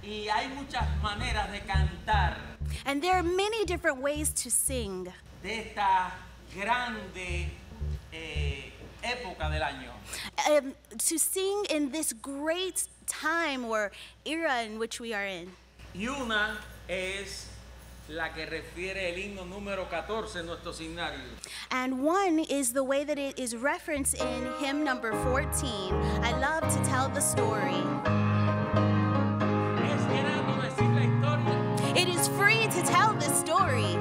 Y hay muchas maneras de cantar And there are many different ways to sing de esta grande época del año. to sing in this great time or era in which we are in. Y una es la que refiere el himno número 14 en nuestro signario. And one is the way that it is referenced in hymn number 14. I love to tell the story. Es grato decir la historia. It is free to tell the story.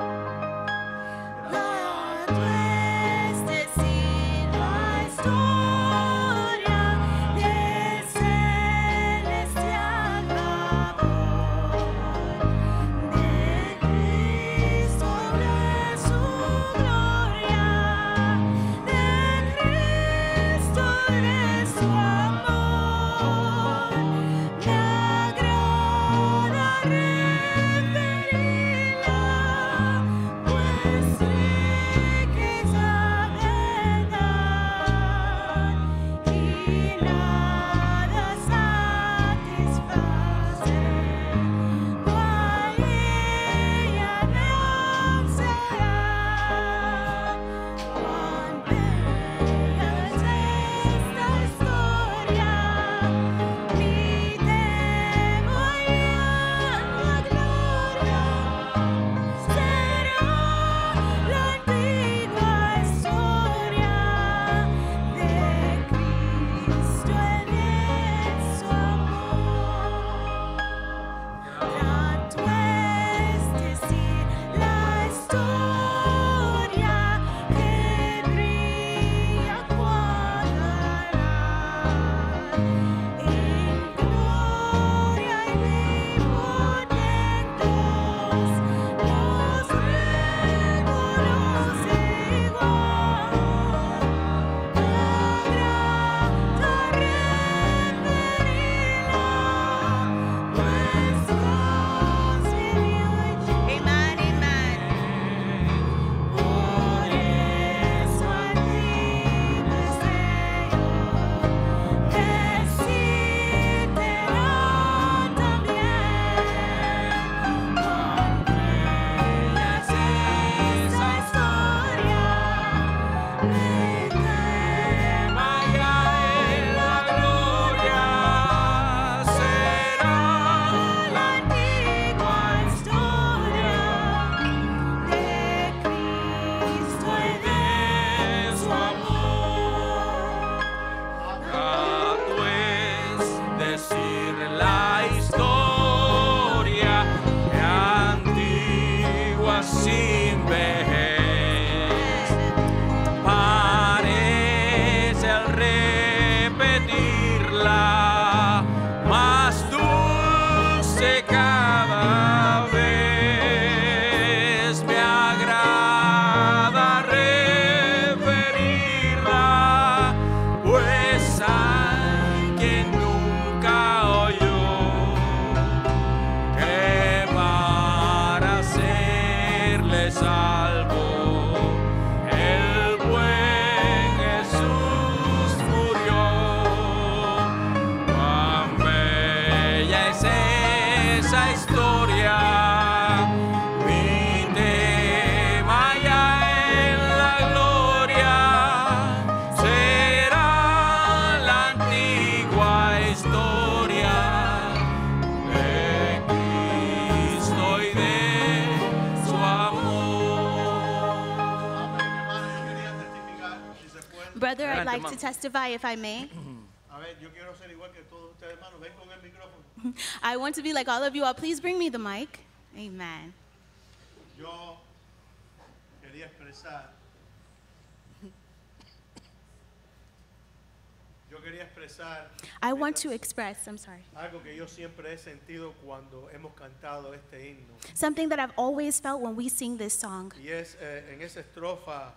Grato es decir la historia del celestial amor de Cristo sobre su gloria, de Cristo sobre su amor. Me agrada referirla, pues sé que es la verdad y nada satisface cual ella me será. Cuán bella es esta historia, mi temo y la gloria será la antigua historia de Cristo en su amor. Grato es decir la historia que brilla cual alar en gloria y vivotentos los reconoce igual. Me agrada referirla, pues Dios vivió y Amen, amen. Por eso a ti deseo decírtelo también. Cuán bella es esa historia, mi tema ya en la gloria será la antigua historia de Cristo y de su amor. Grato es decir la historia antigua sin vejez. Parece al repetirla más dulce cada vez. Me agrada referirla, pues hay quien nunca oyó que para serle salvo el buen Jesús murió. Cuán bella es esa historia, mi tema ya en la gloria será la antigua historia de Cristo y de su amor. Brother, I'd Adelante, like to hermano. testify if I may. A ver, yo quiero ser igual que todos ustedes, hermanos. Ven con el micrófono. I want to be like all of you all. Please bring me the mic. Amen. Yo quería expresar. I want to express, I'm sorry, algo que yo siempre he sentido cuando hemos cantado este himno. something that I've always felt when we sing this song. Y es en esa estrofa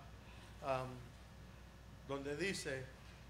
donde dice,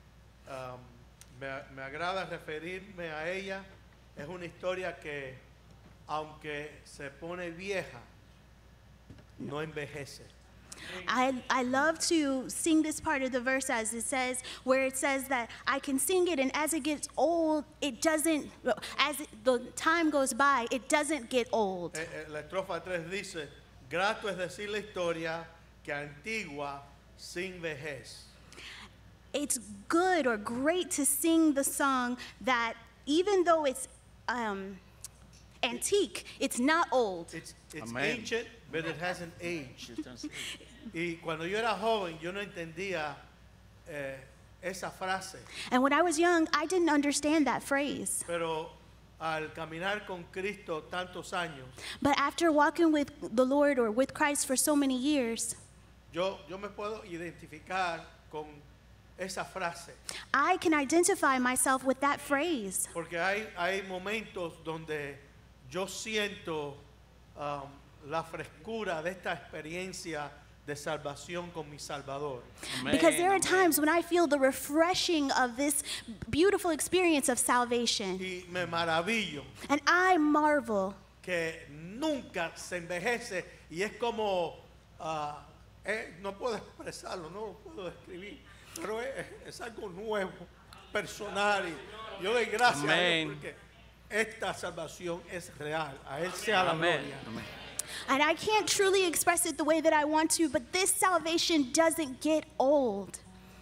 me agrada referirme a ella, es una historia que aunque se pone vieja, no envejece. I love to sing this part of the verse where it says that I can sing it, and as it gets old, it doesn't, the time goes by, it doesn't get old. La estrofa 3 dice, grato es decir la historia que antigua sin vejez. It's good or great to sing the song that even though it's antique, it's not old. It's Amen. ancient, but it hasn't aged. Y cuando yo era joven, yo no entendía esa frase. And when I was young, I didn't understand that phrase. Pero al caminar con Cristo tantos años, But after walking with the Lord or with Christ for so many years, yo me puedo identificar con esa frase. I can identify myself with that phrase. Porque hay momentos donde yo siento la frescura de esta experiencia de salvación con mi Salvador. Amén, Because there are amén. times when I feel the refreshing of this beautiful experience of salvation. Y me maravillo And I marvel que nunca se envejece y es como, no puedo expresarlo, no lo puedo describir, pero es algo nuevo, personal. Y yo doy gracias a Amén. Dios porque esta salvación es real. A Él sea la Amén. gloria. Amén. And I can't truly express it the way that I want to, but this salvation doesn't get old.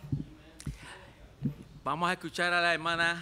Vamos a escuchar a la hermana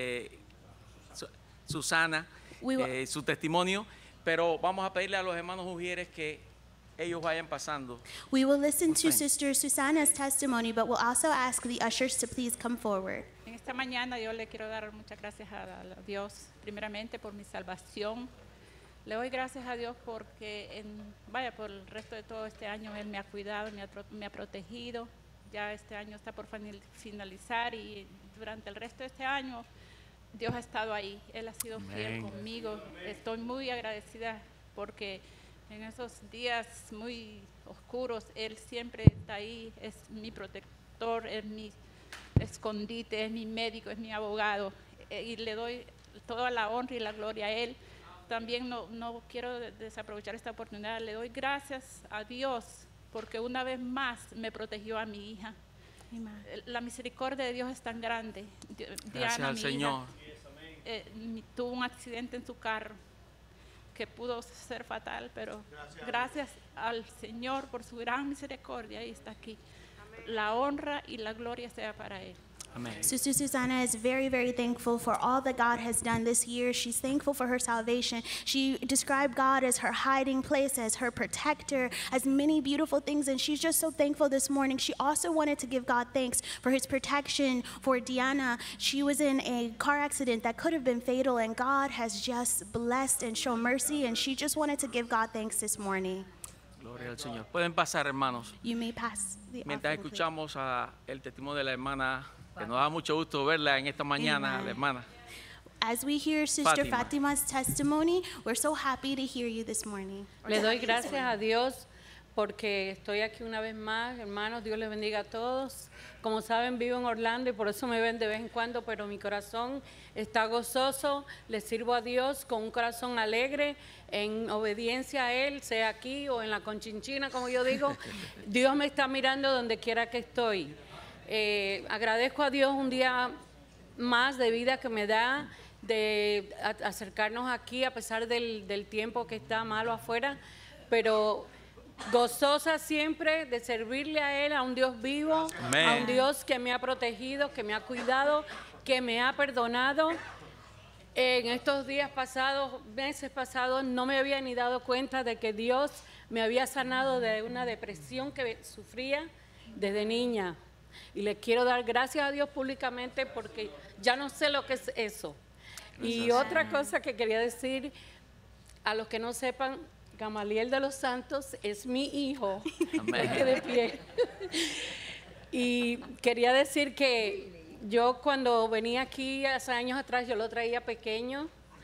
Susana, We will- su testimonio, pero vamos a pedirle a los hermanos Ujieres que ellos vayan pasando. We will listen to Okay. Sister Susana's testimony, but we'll also ask the ushers to please come forward. En esta mañana yo le quiero dar muchas gracias a Dios, primeramente por mi salvación. Le doy gracias a Dios porque, por el resto de todo este año Él me ha cuidado, me ha protegido. Ya este año está por finalizar y durante el resto de este año Dios ha estado ahí. Él ha sido fiel Amén. conmigo. Estoy muy agradecida porque en esos días muy oscuros Él siempre está ahí, es mi protector, es mi escondite, es mi médico, es mi abogado, y le doy toda la honra y la gloria a Él. También no quiero desaprovechar esta oportunidad, le doy gracias a Dios porque una vez más me protegió a mi hija. La misericordia de Dios es tan grande. Gracias Diana, al mi Señor. hija, tuvo un accidente en su carro que pudo ser fatal, pero gracias al Señor por su gran misericordia, y está aquí. La honra y la gloria sea para Él. Amén. Sister Susana is very, very thankful for all that God has done this year. She's thankful for her salvation. She described God as her hiding place, as her protector, as many beautiful things, and she's just so thankful this morning. She also wanted to give God thanks for His protection for Diana. She was in a car accident that could have been fatal, and God has just blessed and shown mercy, and she just wanted to give God thanks this morning. Gloria al Señor. Pueden pasar, hermanos. You may pass the Mientras offering plate. escuchamos el testimonio de la hermana, que nos da mucho gusto verla en esta mañana, Amen. la hermana. As we hear Sister Fátima. Fatima's testimony, we're so happy to hear you this morning. Le doy gracias a Dios porque estoy aquí una vez más, hermanos. Dios les bendiga a todos. Como saben, vivo en Orlando y por eso me ven de vez en cuando, pero mi corazón está gozoso. Le sirvo a Dios con un corazón alegre, en obediencia a Él, sea aquí o en la Conchinchina, como yo digo. Dios me está mirando donde quiera que estoy. Agradezco a Dios un día más de vida que me da, de acercarnos aquí a pesar del tiempo que está malo afuera, pero gozosa siempre de servirle a Él, a un Dios vivo, Amén. a un Dios que me ha protegido, que me ha cuidado, que me ha perdonado. En estos días pasados, meses pasados, no me había ni dado cuenta de que Dios me había sanado de una depresión que sufría desde niña. Y le quiero dar gracias a Dios públicamente porque ya no sé lo que es eso. Y otra cosa que quería decir, a los que no sepan, Gamaliel de los Santos es mi hijo. Amén. Hay que de pie. Y quería decir que yo cuando venía aquí hace años atrás, yo lo traía pequeño,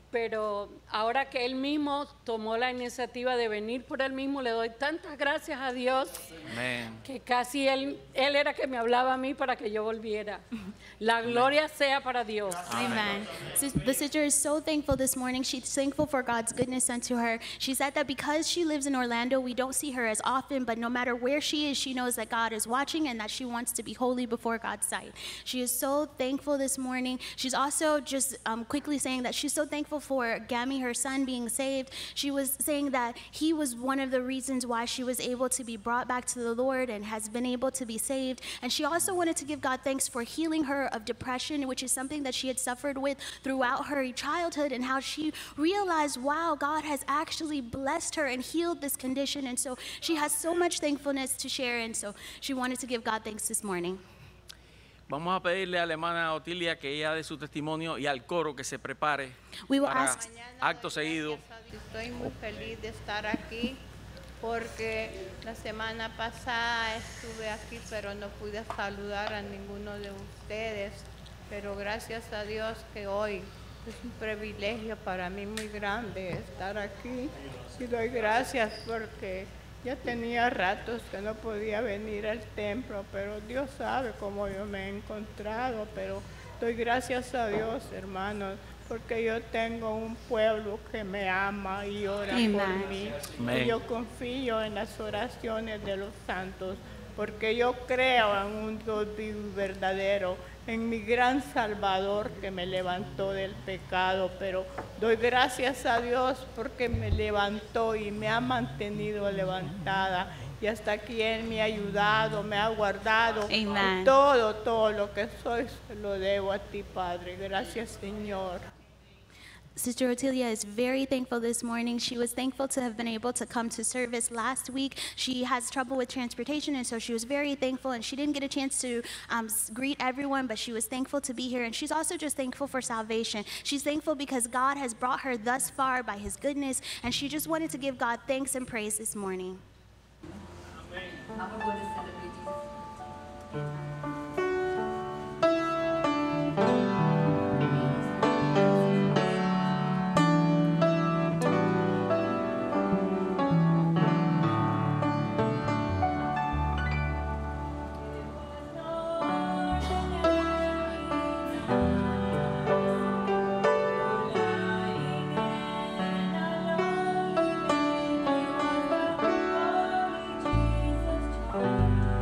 pero ahora que él mismo tomó la iniciativa de venir por él mismo, le doy tantas gracias a Dios Amén. que casi él era que me hablaba a mí para que yo volviera. La gloria sea para Dios. Amen. The sister is so thankful this morning. She's thankful for God's goodness unto her. She said that because she lives in Orlando, we don't see her as often, but no matter where she is, she knows that God is watching and that she wants to be holy before God's sight. She is so thankful this morning. She's also just quickly saying that she's so thankful for Gammy, her son, being saved. She was saying that he was one of the reasons why she was able to be brought back to the Lord and has been able to be saved. And she also wanted to give God thanks for healing her of depression, which is something that she had suffered with throughout her childhood, and how she realized, wow, God has actually blessed her and healed this condition. And so she has so much thankfulness to share, and so she wanted to give God thanks this morning. Vamos a pedirle a la hermana Otilia que ella dé su testimonio y al coro que se prepare We will para ask. acto seguido. Estoy muy feliz de estar aquí porque la semana pasada estuve aquí, pero no pude saludar a ninguno de ustedes. Pero gracias a Dios que hoy es un privilegio para mí muy grande estar aquí. Y doy gracias porque ya tenía ratos que no podía venir al templo, pero Dios sabe cómo yo me he encontrado. Pero doy gracias a Dios, hermanos, porque yo tengo un pueblo que me ama y ora por Amen. mí. Amén. Y yo confío en las oraciones de los santos, porque yo creo en un Dios vivo y verdadero, en mi gran Salvador que me levantó del pecado. Pero doy gracias a Dios porque me levantó y me ha mantenido levantada. Y hasta aquí Él me ha ayudado, me ha guardado. Amen. Y todo lo que soy se lo debo a ti, Padre. Gracias, Señor. Sister Otilia is very thankful this morning. She was thankful to have been able to come to service last week. She has trouble with transportation, and so she was very thankful, and she didn't get a chance to greet everyone, but she was thankful to be here. And she's also just thankful for salvation. She's thankful because God has brought her thus far by his goodness, and she just wanted to give God thanks and praise this morning. Jesus.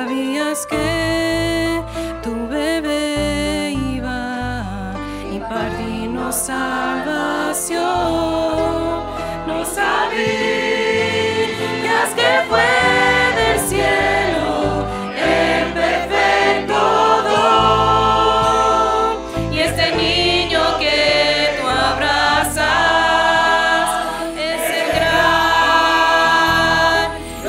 sabías que tu bebé iba a impartirnos salvación. No sabías que fue del cielo el perfecto don. Y este niño que tú abrazas es el gran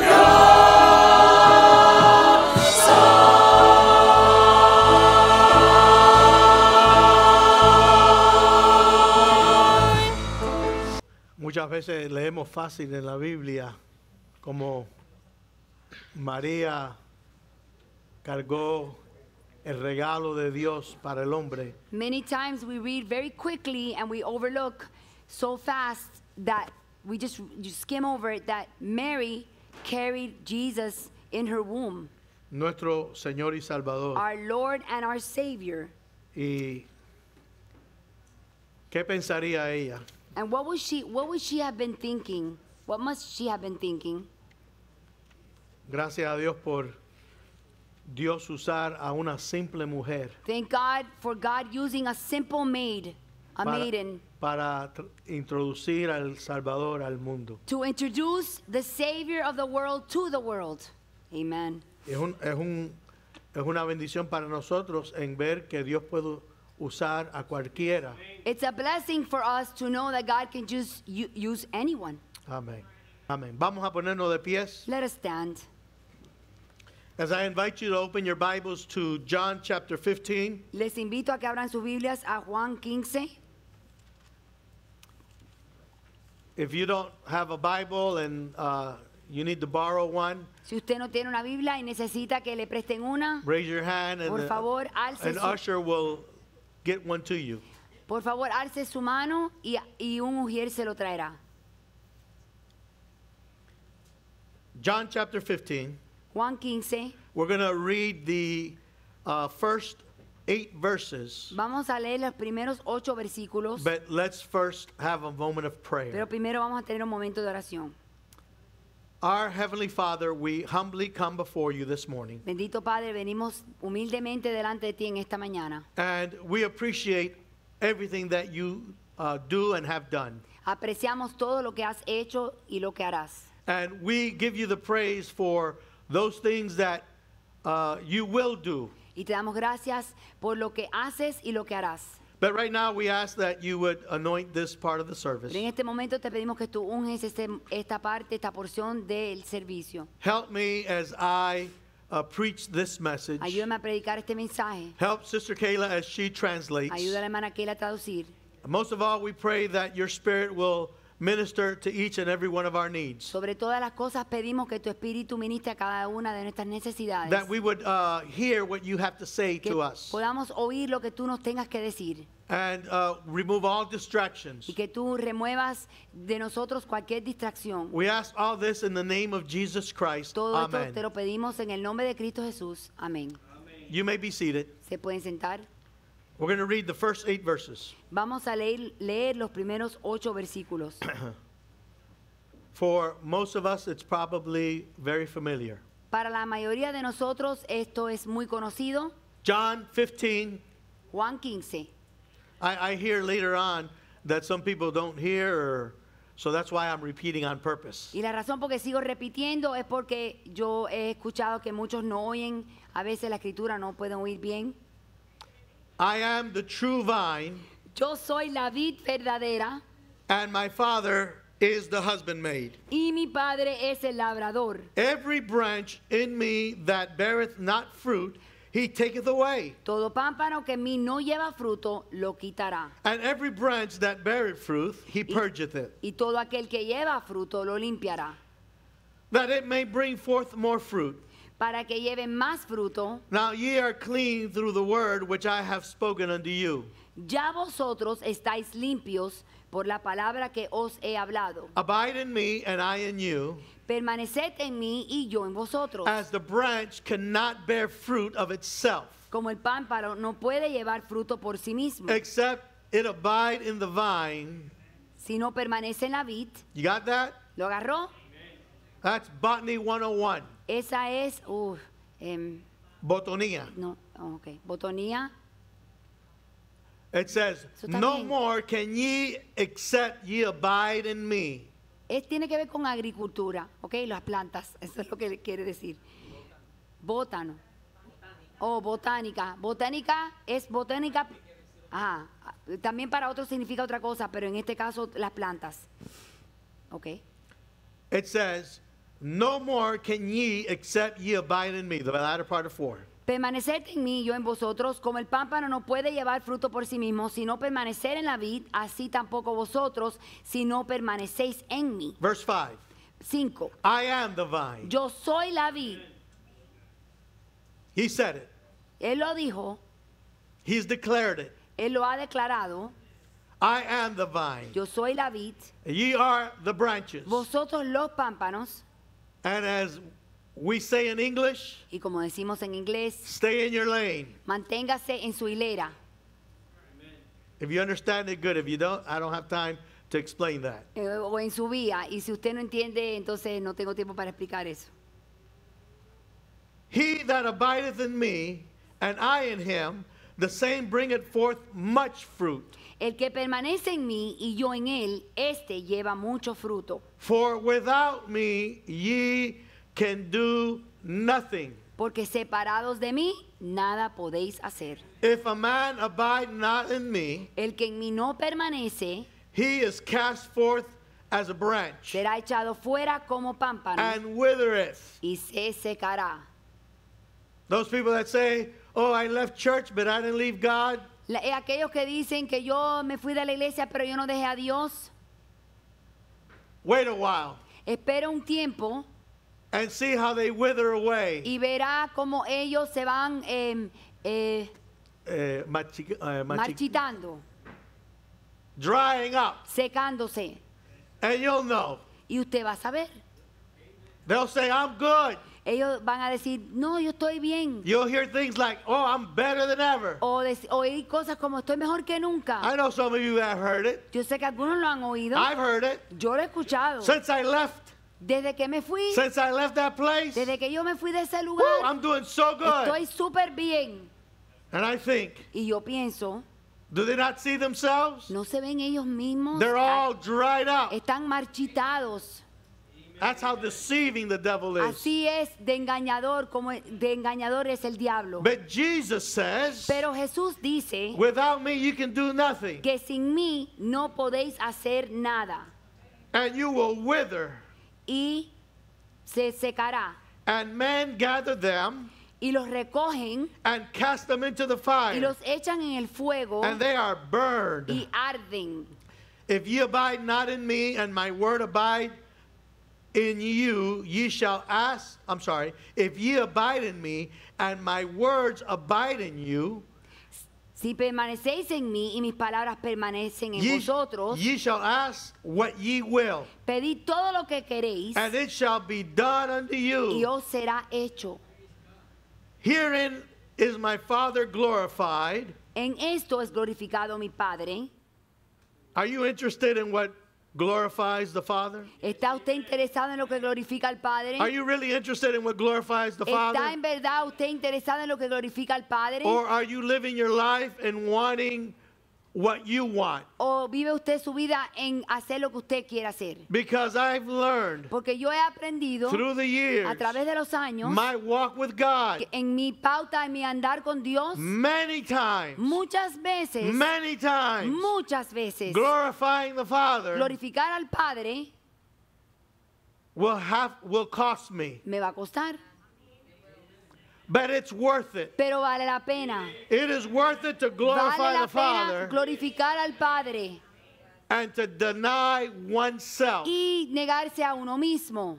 Muchas veces leemos fácil en la Biblia como María cargó el regalo de Dios para el hombre. Many times we read very quickly and we overlook so fast that we just skim over it that Mary carried Jesus in her womb, Nuestro Señor y Salvador. our Lord and our Savior. ¿Y qué pensaría ella? And what would she have been thinking? What must she have been thinking? Gracias a Dios por Dios usar a una simple mujer Thank God for God using a simple maid, maiden, para introducir al Salvador al mundo. to introduce the Savior of the world to the world. Amen. Es una bendición para nosotros en ver que Dios puede usar a cualquiera. It's a blessing for us to know that God can just use anyone. Amén. Amén. Vamos a ponernos de pies. Let us stand. As I invite you to open your Bibles to John chapter 15. Les invito a que abran sus Biblias a Juan 15. If you don't have a Bible and you need to borrow one, Si usted no tiene una Biblia y necesita que le presten una, raise your hand and por favor, alce an su, usher will get one to you. por favor, alce su mano y un ujier se lo traerá. John chapter 15. Juan 15. We're going to read the first 8 verses. Vamos a leer los primeros 8 versículos, But let's first have a moment of prayer. pero primero vamos a tener un momento de oración. Our Heavenly Father, we humbly come before you this morning. Bendito Padre, venimos humildemente delante de ti en esta mañana. And we appreciate everything that you do and have done. Apreciamos todo lo que has hecho y lo que harás. And we give you the praise for those things that you will do. Y te damos gracias por lo que haces y lo que harás. But right now we ask that you would anoint this part of the service. Pero en este momento te pedimos que tú unges esta parte, esta porción del servicio. Help me as I preach this message. Ayúdame a predicar este mensaje. Help Sister Kayla as she translates. Ayuda a la hermana Keila a traducir. Most of all, we pray that your Spirit will minister to each and every one of our needs. Sobre todas las cosas pedimos que tu espíritu ministre a cada una de nuestras necesidades. That we would hear what you have to say Que to us. podamos oír lo que tú nos tengas que decir. And remove all distractions. Y que tú remuevas de nosotros cualquier distracción. We ask all this in the name of Jesus Christ. Todo esto Amen. te lo pedimos en el nombre de Cristo Jesús. Amén. You may be seated. ¿Se pueden sentar? We're going to read the first 8 verses. Vamos a leer los primeros 8 versículos. For most of us, it's probably very familiar. Para la mayoría de nosotros esto es muy conocido. John 15. Juan 15. I hear later on that some people don't hear, so that's why I'm repeating on purpose. Y la razón por que sigo repitiendo es porque yo he escuchado que muchos no oyen, a veces la escritura no pueden oír bien. I am the true vine, Yo soy la vid verdadera and my Father is the husbandmaid. y mi padre es el labrador. Every branch in me that beareth not fruit, he taketh away. Todo pámpano que en mí no lleva fruto, lo quitará. And every branch that beareth fruit, he purgeth it, Y todo aquel que lleva fruto, lo limpiará. that it may bring forth more fruit. Para que lleve más fruto. Now ye are clean through the word which I have spoken unto you. Ya vosotros estáis limpios por la palabra que os he hablado. Abide in me, and I in you, Permaneced en mí y yo en vosotros. as the branch cannot bear fruit of itself, Como el pámpano no puede llevar fruto por sí mismo, except it abide in the vine. si no permanece en la vid. You got that? ¿Lo agarró? That's Botany 101. Esa es Botonía. No, ok. Botonía. It says, Eso está no bien. more can ye except ye abide in me. Tiene que ver con agricultura, ¿ok? Las plantas, eso es lo que quiere decir. Bótano. Oh, botánica. Botánica es botánica. Ajá. También para otros significa otra cosa, pero en este caso las plantas. ¿Ok? It says, no more can ye except ye abide in me. The latter part of 4. Permaneced en mí, yo en vosotros, como el pámpano no puede llevar fruto por sí mismo, sino permanecer en la vid, así tampoco vosotros, si no permanecéis en mí. Verse 5. 5. I am the vine. Yo soy la vid. He said it. Él lo dijo, He's declared it. él lo ha declarado. I am the vine. Yo soy la vid, Ye are the branches. vosotros los pámpanos, And as we say in English, y como decimos en inglés, stay in your lane. manténgase en su hilera. If you understand it, good. If you don't, I don't have time to explain that. O en su vía, y si usted no entiende, entonces no tengo tiempo para explicar eso. He that abideth in me, and I in him, the same bringeth forth much fruit. El que permanece en mí y yo en él, este lleva mucho fruto. For without me ye can do nothing. Porque separados de mí, nada podéis hacer. If a man abide not in me, El que en mí no permanece, he is cast forth as a branch, será echado fuera como pámpano and withereth. y se secará. Those people that say, oh, I left church, but I didn't leave God. Aquellos que dicen que yo me fui de la iglesia, pero yo no dejé a Dios. Wait a while Espera un tiempo and see how they wither away. y verá cómo ellos se van marchitando, drying up, secándose. and you'll know. Y usted va a saber. They'll say, I'm good. Ellos van a decir, no, yo estoy bien. You'll hear things like, oh, I'm better than ever. O oír cosas como estoy mejor que nunca. I know some of you have heard it. Yo sé que algunos lo han oído. I've heard it. Yo lo he escuchado. Since I left, Desde que me fui, since I left that place, desde que yo me fui de ese woo, lugar, I'm doing so good. estoy súper bien. And I think, Y yo pienso, do they not see themselves? ¿no se ven ellos mismos? They're all dried up. Están marchitados. That's how deceiving the devil is. Así es de engañador, como de engañador es el diablo. But Jesus says, Pero Jesús dice without me you can do nothing. que sin mí no podéis hacer nada. And you will wither. Y se secará. And men gather them Y los recogen and cast them into the y fire. los echan en el fuego And they are burned. y arden. If ye abide not in me, and my word abide in you, ye shall ask. If ye abide in me, and my words abide in you, Si permanecéis en mí y mis palabras permanecen en ye, vosotros, ye shall ask what ye will, pedid todo lo que queréis and it shall be done unto y you. os será hecho. Herein is my Father glorified. En esto es glorificado mi Padre. Are you interested in what glorifies the Father? ¿Está usted interesado en lo que glorifica al Padre? Are you really interested in what glorifies the ¿Está Father? en verdad usted interesado en lo que glorifica al Padre? Or are you living your life and wanting what you want? ¿O vive usted su vida en hacer lo que usted quiere hacer? Because I've learned Porque yo he aprendido through the years, a través de los años my walk with God, que en mi pauta, en mi andar con Dios, many times, muchas veces, glorifying the Father glorificar al Padre will cost me. me va a costar, But it's worth it. pero vale la pena. It is worth it to Vale glorify la the Father pena glorificar al Padre and to deny oneself. y negarse a uno mismo.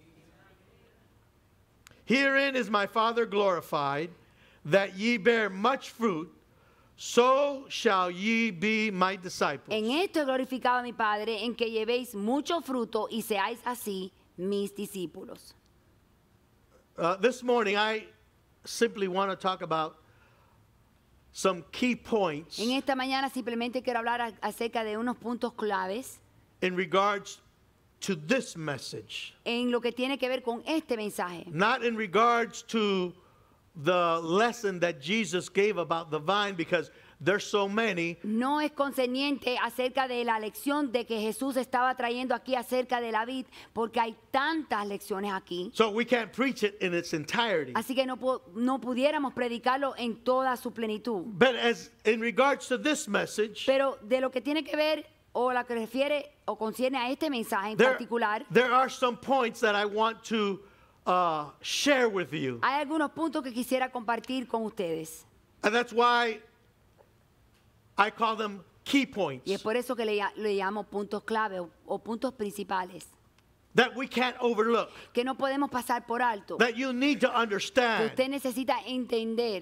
Herein is my Father glorified, that ye bear much fruit, so shall ye be my disciples. En esto he glorificado a mi Padre, en que llevéis mucho fruto y seáis así mis discípulos. This morning, I simply want to talk about some key points En esta mañana simplemente quiero hablar acerca de unos puntos claves in regards to this message. en lo que tiene que ver con este mensaje. Not in regards to the lesson that Jesus gave about the vine because there's so many. No es concerniente acerca de la lección de que Jesús estaba trayendo aquí acerca de la vid, porque hay tantas lecciones aquí. So we can't preach it in its entirety. Así que no pudiéramos predicarlo en toda su plenitud. But as in regards to this message, Pero de lo que tiene que ver o la que refiere o concierne a este mensaje en particular, there are some points that I want to share with you. hay algunos puntos que quisiera compartir con ustedes. And that's why I call them key points Y es por eso que le llamo puntos clave o puntos principales. that we can't overlook, Que no podemos pasar por alto. that you need to Que understand usted necesita entender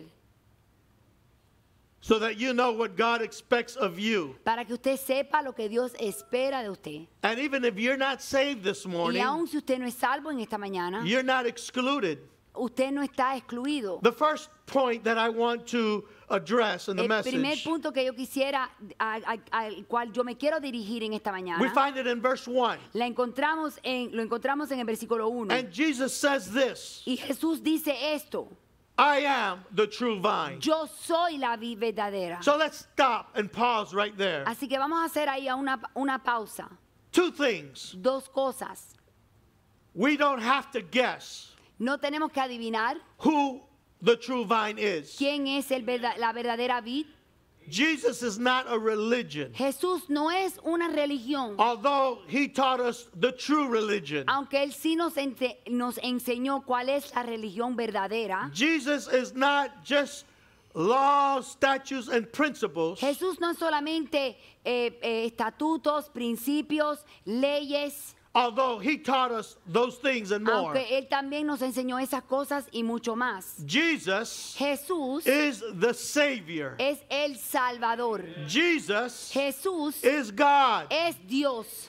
so that you know what God expects of you. para que usted sepa lo que Dios espera de usted. And even if you're not saved this Y morning, aun si usted no es salvo en esta mañana, you're not excluded. usted no está excluido. The first point that I want to address in the El primer message, punto que yo quisiera, al cual yo me quiero dirigir en esta we mañana, find it in verse 1. lo encontramos en el versículo 1. And Jesus says this, Y Jesús dice esto: I am the true vine. yo soy la vid verdadera. So let's stop and pause right there. Así que vamos a hacer ahí una pausa. Two things. Dos cosas. We don't have to guess No tenemos que adivinar who the true vine is. quién es la verdadera vid. Jesus is not a religion, Jesús no es una religión, although he taught us the true religion. aunque Él sí nos enseñó cuál es la religión verdadera. Jesus is not just laws, statutes, and principles. Jesús no es solamente estatutos, principios, leyes, Although he taught us those things and more. aunque Él también nos enseñó esas cosas y mucho más. Jesus Jesús is the Savior. es el Salvador. Jesus Jesús is God. es Dios.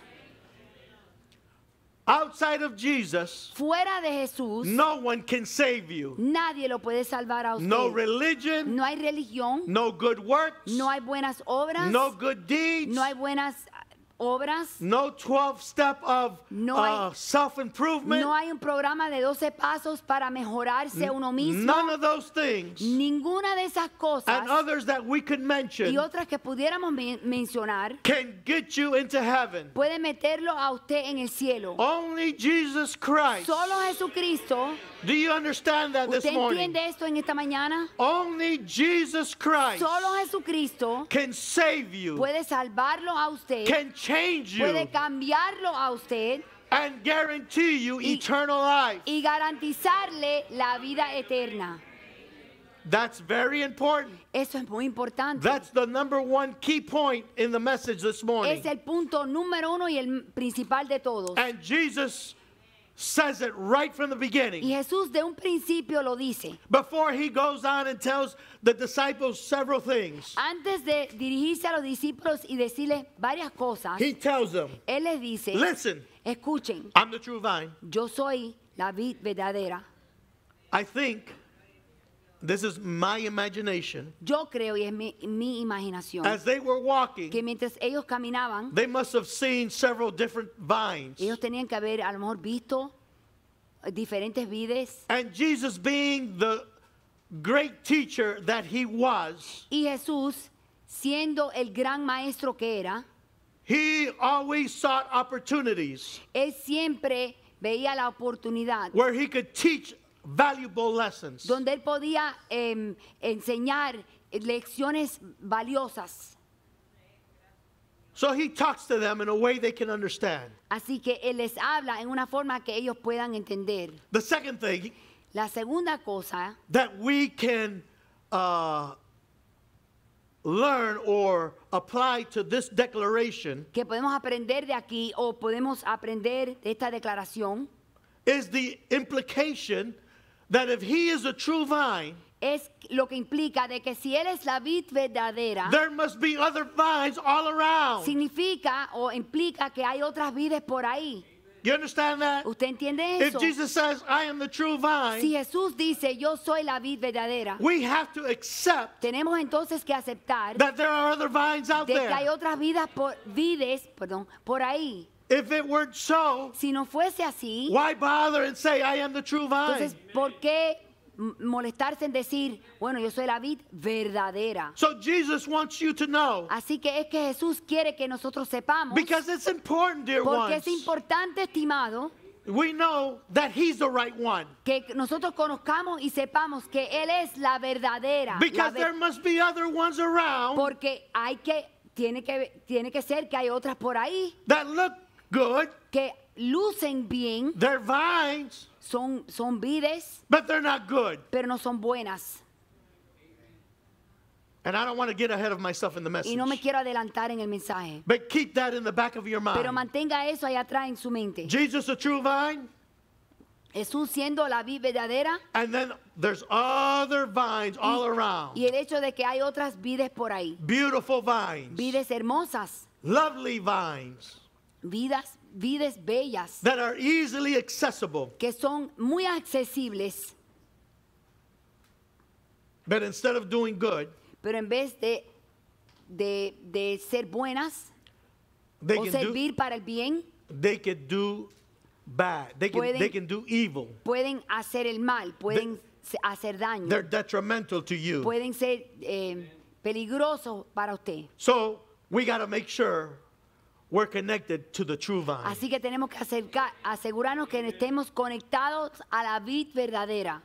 Outside of Jesus, Fuera de Jesús, no one can save you. nadie lo puede salvar a usted. No religion, No hay religión, no good works, no hay buenas obras, no good deeds, no hay buenas obras, no 12 step of No hay- self-improvement. no hay un programa de 12 pasos para mejorarse uno mismo. None of those things Ninguna de esas cosas and others that we could mention y otras que pudiéramos mencionar can get you into heaven. puede meterlo a usted en el cielo. Only Jesus Christ. Solo Jesucristo. Do you understand that this ¿Usted morning? entiende esto en esta mañana? Only Jesus Christ Solo Jesucristo can save you, puede salvarlo a usted, can change you, puede cambiarlo a usted and guarantee you eternal life. y garantizarle la vida eterna. That's very important. Eso es muy importante. That's the number one key point in the message this morning. Es el punto número uno y el principal de todos. And Jesus says it right from the Y beginning. Jesús de un principio lo dice. Before he goes on and tells the disciples several things, Antes de dirigirse a los discípulos y decirles varias cosas, he tells them, Él les dice, listen, escuchen, I'm the true vine. yo soy la vid verdadera. I think, this is my imagination, Yo creo, y es mi imaginación, as they were walking, que mientras ellos caminaban, they must have seen several different vines. ellos tenían que haber a lo mejor visto diferentes vides. And Jesus, being the great teacher that he was, Y Jesús, siendo el gran maestro que era, he always sought opportunities Él siempre veía la oportunidad where he could teach valuable lessons. donde Él podía enseñar lecciones valiosas. So he talks to them in a way they can understand. Así que Él les habla en una forma que ellos puedan entender. The second thing La segunda cosa that we can learn or apply to this declaration que podemos aprender de aquí o podemos aprender de esta declaración is the implication that if he is a true vine, es lo que implica de que si Él es la vid verdadera, there must be other vines all around. significa o implica que hay otras vides por ahí. You understand that? ¿Usted entiende If eso? Jesus says, I am the true Si vine, Jesús dice, yo soy la vid verdadera, we have to accept tenemos entonces que aceptar that there are other vines out de que hay there. otras vides por ahí. If it weren't so, Si no fuese así, why bother and say, I am the true vine? entonces, ¿por qué molestarse en decir, bueno, yo soy la vid verdadera. So Jesus wants you to know, Así que es que Jesús quiere que nosotros sepamos, because it's important, dear porque ones. es importante, estimado, We know that He's the right one. que nosotros conozcamos y sepamos que Él es la verdadera. la Because ver- there must be other ones around porque tiene que ser que hay otras por ahí that look good. que lucen bien, They're vines, son vides, but they're not good. pero no son buenas. And I don't want to get ahead of myself in the message. Y no me quiero adelantar en el mensaje. But keep that in the back of your Pero mind. mantenga eso ahí atrás en su mente. Jesus, the true vine, Jesús siendo la vid verdadera and then there's other vines all around. y el hecho de que hay otras vides por ahí. Beautiful vines, Vides hermosas, lovely vines vides bellas, that are easily accessible. que son muy accesibles, But instead of doing good, pero en vez de ser buenas they o can do, servir para el bien, they can do bad. They Pueden- can do evil. pueden hacer el mal, pueden hacer daño, They're detrimental to you. pueden ser peligrosos para usted. So we got to make sure we're connected to the true vine. Así que tenemos que asegurarnos que estemos conectados a la vid verdadera.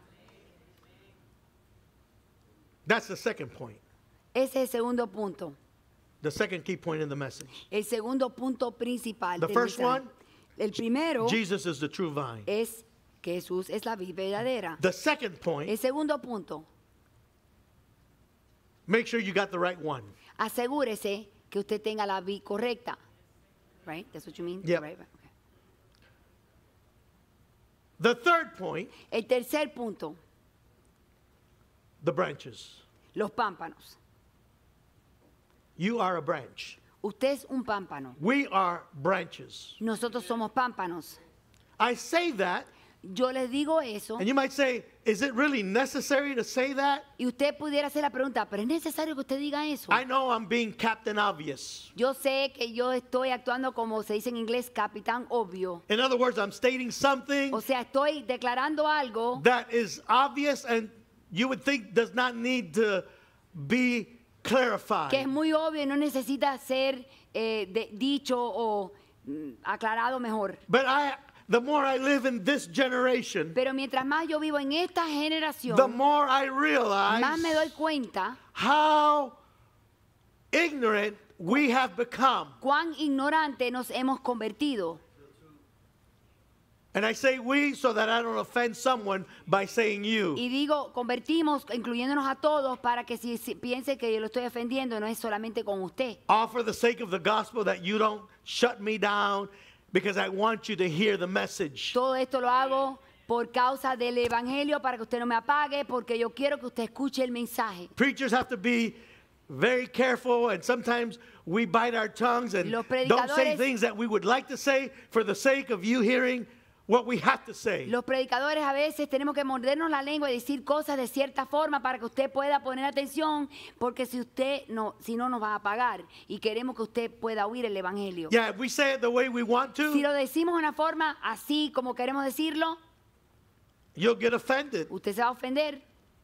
That's the second point. Ese es el segundo punto. The second key point in the message. El segundo punto principal. The del first mensaje. one, El primero Jesus is the true vine. es que Jesús es la vid verdadera. The second El point, segundo punto, make sure you got the right one. asegúrese que usted tenga la vid correcta. Right? That's what you mean? Yep. Right, right, okay. The third point, El tercer punto, the branches. los pámpanos. You are a branch. Usted es un pámpano. We are branches. Nosotros somos pámpanos. I say that, Yo les digo eso and you might say, is it really necessary to say that? y usted pudiera hacer la pregunta, ¿pero es necesario que usted diga eso? I know I'm being Captain Obvious. Yo sé que yo estoy actuando como se dice en inglés, capitán obvio. In other words, I'm stating something O sea, estoy declarando algo that is obvious and you would think does not need to be clarified. que es muy obvio y no necesita ser dicho o aclarado mejor. But the more I live in this generation, Pero mientras más yo vivo en esta generación, the more I más me doy realize cuenta how ignorant we have become. cuán ignorante nos hemos convertido. And I say we so that I don't offend someone by saying you. Y digo, convertimos, incluyéndonos a todos, para que si piense que yo lo estoy ofendiendo, no es solamente con usted. All for the sake of the gospel, that you don't shut me down, because I want you to hear the message. Todo esto lo hago por causa del evangelio, para que usted no me apague, porque yo quiero que usted escuche el mensaje. Preachers have to be very careful, and sometimes we bite our tongues and Los don't say predicadores- things that we would like to say for the sake of you hearing what we have to say. Los predicadores a veces tenemos que mordernos la lengua y decir cosas de cierta forma para que usted pueda poner atención, porque si no nos va a apagar y queremos que usted pueda oír el evangelio. Yeah, if we say it the way we want Si to, lo decimos de una forma así como queremos decirlo, you'll get offended. usted se va a ofender.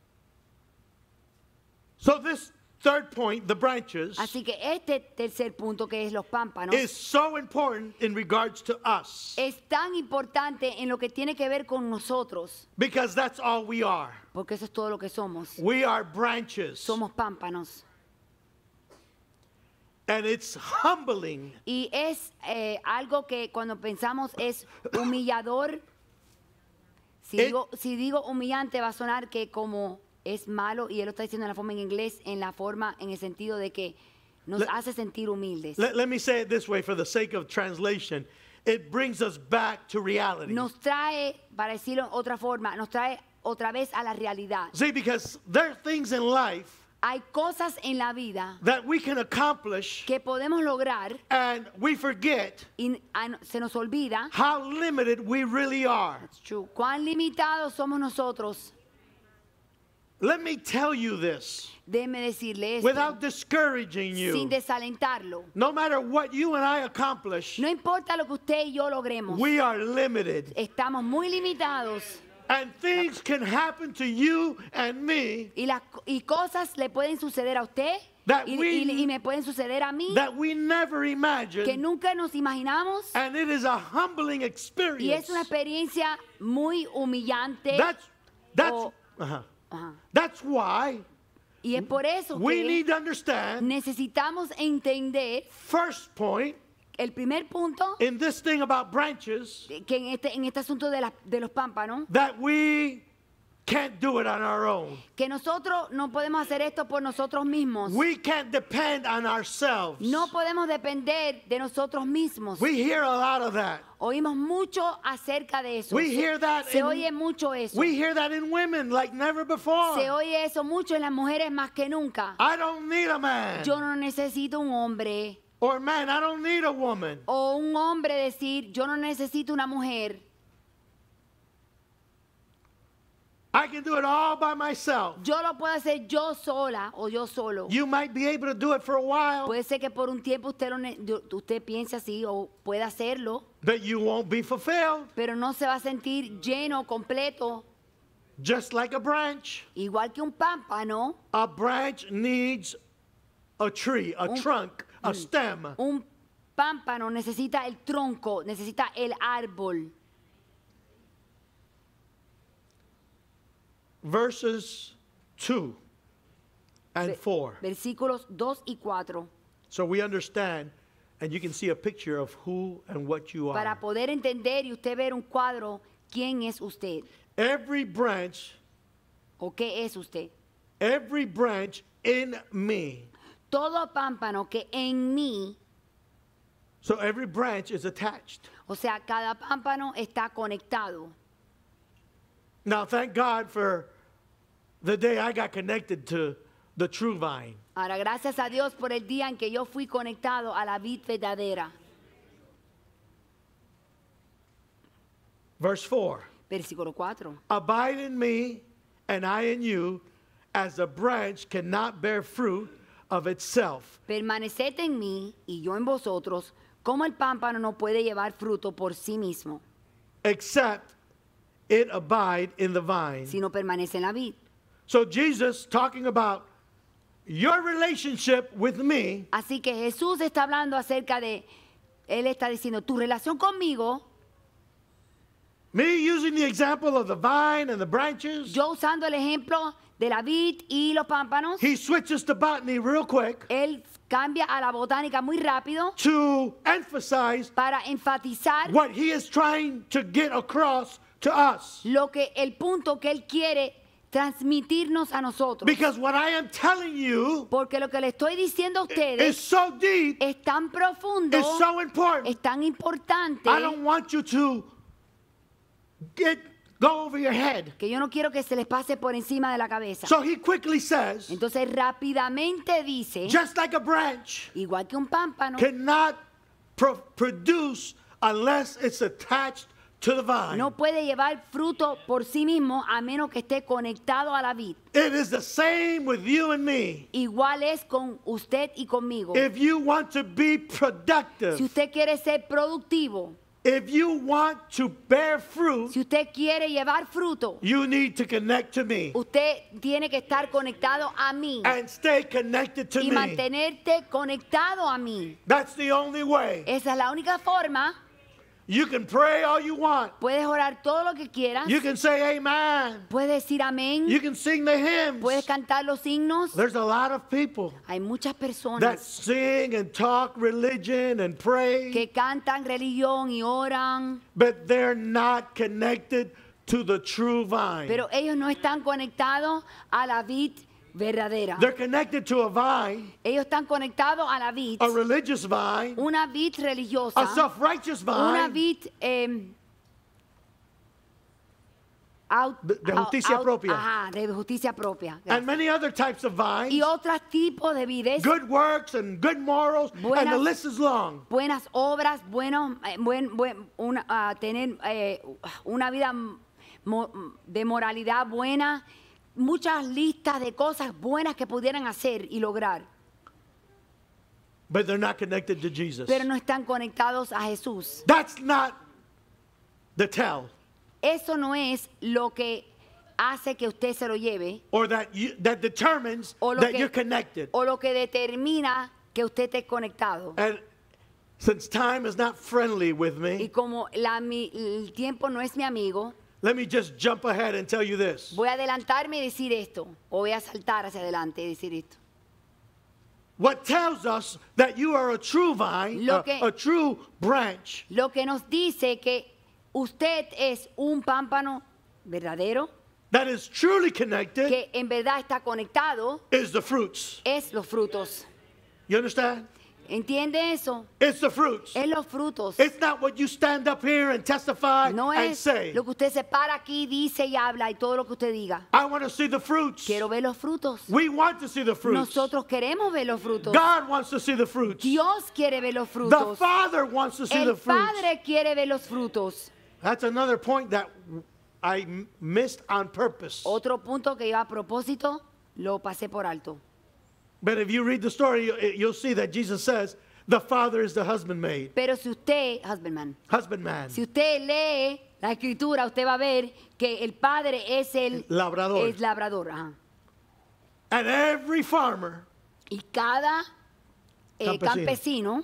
So this third point, the branches, Así que este tercer punto, que es los pámpanos, is so important in regards to us, es tan importante en lo que tiene que ver con nosotros, because that's all we are. porque eso es todo lo que somos. We are branches. Somos pámpanos. And it's humbling Y es algo que cuando pensamos es humillador. Si digo humillante va a sonar que como es malo, y él lo está diciendo en la forma en inglés, en el sentido de que nos hace sentir humildes. Let me say it this way for the sake of translation. It brings us back to reality. Nos trae, para decirlo de otra forma, nos trae otra vez a la realidad. See, because there are things in life Hay cosas en la vida that we can accomplish que podemos lograr and we forget y se nos olvida how limited we really are. cuán limitados somos nosotros. Let me tell you this Déjeme decirle esto, without discouraging sin you. desalentarlo. No matter what you and I accomplish, No importa lo que usted y yo logremos, we are limited. estamos muy limitados. And things can happen to you and me y cosas le pueden suceder a usted That y, we- y me pueden suceder a mí that we never que imagined. nunca nos imaginamos. And it is a humbling Y es experience. una experiencia muy humillante. That's, o- uh-huh. Ajá. That's why Y es por eso we que need to understand, necesitamos entender first point, el primer punto in this thing about branches, que en este asunto de los pámpanos, that we can't do it on our own. que nosotros no podemos hacer esto por nosotros mismos. We can't depend on ourselves. No podemos depender de nosotros mismos. We hear a lot of that. Oímos mucho acerca de eso. We hear that Se in- oye mucho eso. We hear that in women like never before. Se oye eso mucho en las mujeres más que nunca. I don't need a man. Yo no necesito un hombre. Or man, I don't need a woman. O un hombre decir, yo no necesito una mujer. I can do it all by myself. Yo lo puedo hacer yo sola o yo solo. You might be able to do it for a while, Puede ser que por un tiempo usted piense así o pueda hacerlo, but you won't be fulfilled. pero no se va a sentir lleno, completo. Just like a branch. Igual que un pámpano, A branch needs a tree, a trunk, a stem. un pámpano necesita el tronco, necesita el árbol. Verses 2 and 4. Versículos 2 y 4. So we understand, and you can see a picture of who and what you Para are. poder entender y usted ver un cuadro, ¿quién es usted? Every branch ¿O qué es usted? in me. Todo pámpano que en mí, So every branch is attached. o sea, cada pámpano está conectado. Now, thank God for the day I got connected to the true vine. Ahora, gracias a Dios por el día en que yo fui conectado a la vid verdadera. Verse 4. Versículo 4. Abide in me, and I in you, as a branch cannot bear fruit of itself, Permaneced en mí y yo en vosotros, como el pámpano no puede llevar fruto por sí mismo, except it abide in the vine. si no permanece en la vid. So Jesus talking about your relationship with me Así que Jesús está hablando acerca de, Él está diciendo, tu relación conmigo, me using the example of the vine and the branches. yo usando el ejemplo de la vid y los pámpanos, He switches to botany real quick Él cambia a la botánica muy rápido to emphasize para enfatizar what he is trying to get across to us. el punto que Él quiere transmitirnos a nosotros. Because what I am telling you Porque lo que le estoy diciendo a is ustedes so deep, es tan profundo, it's so important. es tan importante, I don't want you to go over your head. que yo no quiero que se les pase por encima de la cabeza. So he quickly says, Entonces rápidamente dice, just like a branch igual que un pámpano, cannot produce unless it's attached to the vine. no puede llevar fruto por sí mismo a menos que esté conectado a la vid. It is the same with you and me. Igual es con usted y conmigo. If you want to be Si productive, usted quiere ser productivo, if you want to bear fruit, si usted quiere llevar fruto, you need to connect to me usted tiene que estar conectado a mí and stay connected to y me. mantenerte conectado a mí. That's the only way. Esa es la única forma. You can pray all you want. Puedes orar todo lo que quieras. You can say amen. Puedes decir amén. You can sing the hymns. Puedes cantar los himnos. There's a lot of people Hay muchas that personas sing and talk religion and pray, que cantan religión y oran, but they're not connected to the true vine. pero ellos no están conectados a la vid verdadera. They're connected to a vine, Ellos están conectados a la vid, a religious vine, una vid a religiosa, self-righteous una vine, vid de justicia propia. Ajá, de justicia propia. and many other types of vines, Y otros tipos de vides, good works and good morals, and the Buenas- list is long. buenas obras, tener una vida de moralidad buena, muchas listas de cosas buenas que pudieran hacer y lograr, But they're not connected to Jesus. pero no están conectados a Jesús. That's not the tell. eso no es lo que hace que usted se lo lleve or that determines o lo, that que, you're connected. o lo que determina que usted esté conectado. And since time is not friendly with Y me, como el tiempo no es mi amigo, let me just jump ahead and tell you this. voy a adelantarme y decir esto, o voy a saltar hacia adelante y decir esto. What tells us that you are a true vine, Lo que- a true branch, Lo que nos dice que usted es un pámpano verdadero, that is truly connected, que en verdad está conectado, is the fruits. es los frutos. You understand? ¿Entiende eso? It's the fruits. Es los frutos. It's not what you stand up here and testify No and es say. lo que usted se para aquí, dice y habla y todo lo que usted diga. I want to see the fruits. Quiero ver los frutos. We want to see the fruits. Nosotros queremos ver los frutos. God wants to see the fruits. Dios quiere ver los The frutos. Father wants to see the El fruits. Padre quiere ver los frutos. That's another point that I missed on purpose. Otro punto que yo a propósito lo pasé por alto. But if you read the story, you'll see that Jesus says, the Father is the husbandman. Pero si usted, Husbandman. si usted lee la escritura, usted va a ver que el Padre es el Labrador. es labrador. Ajá. And every farmer Y cada campesino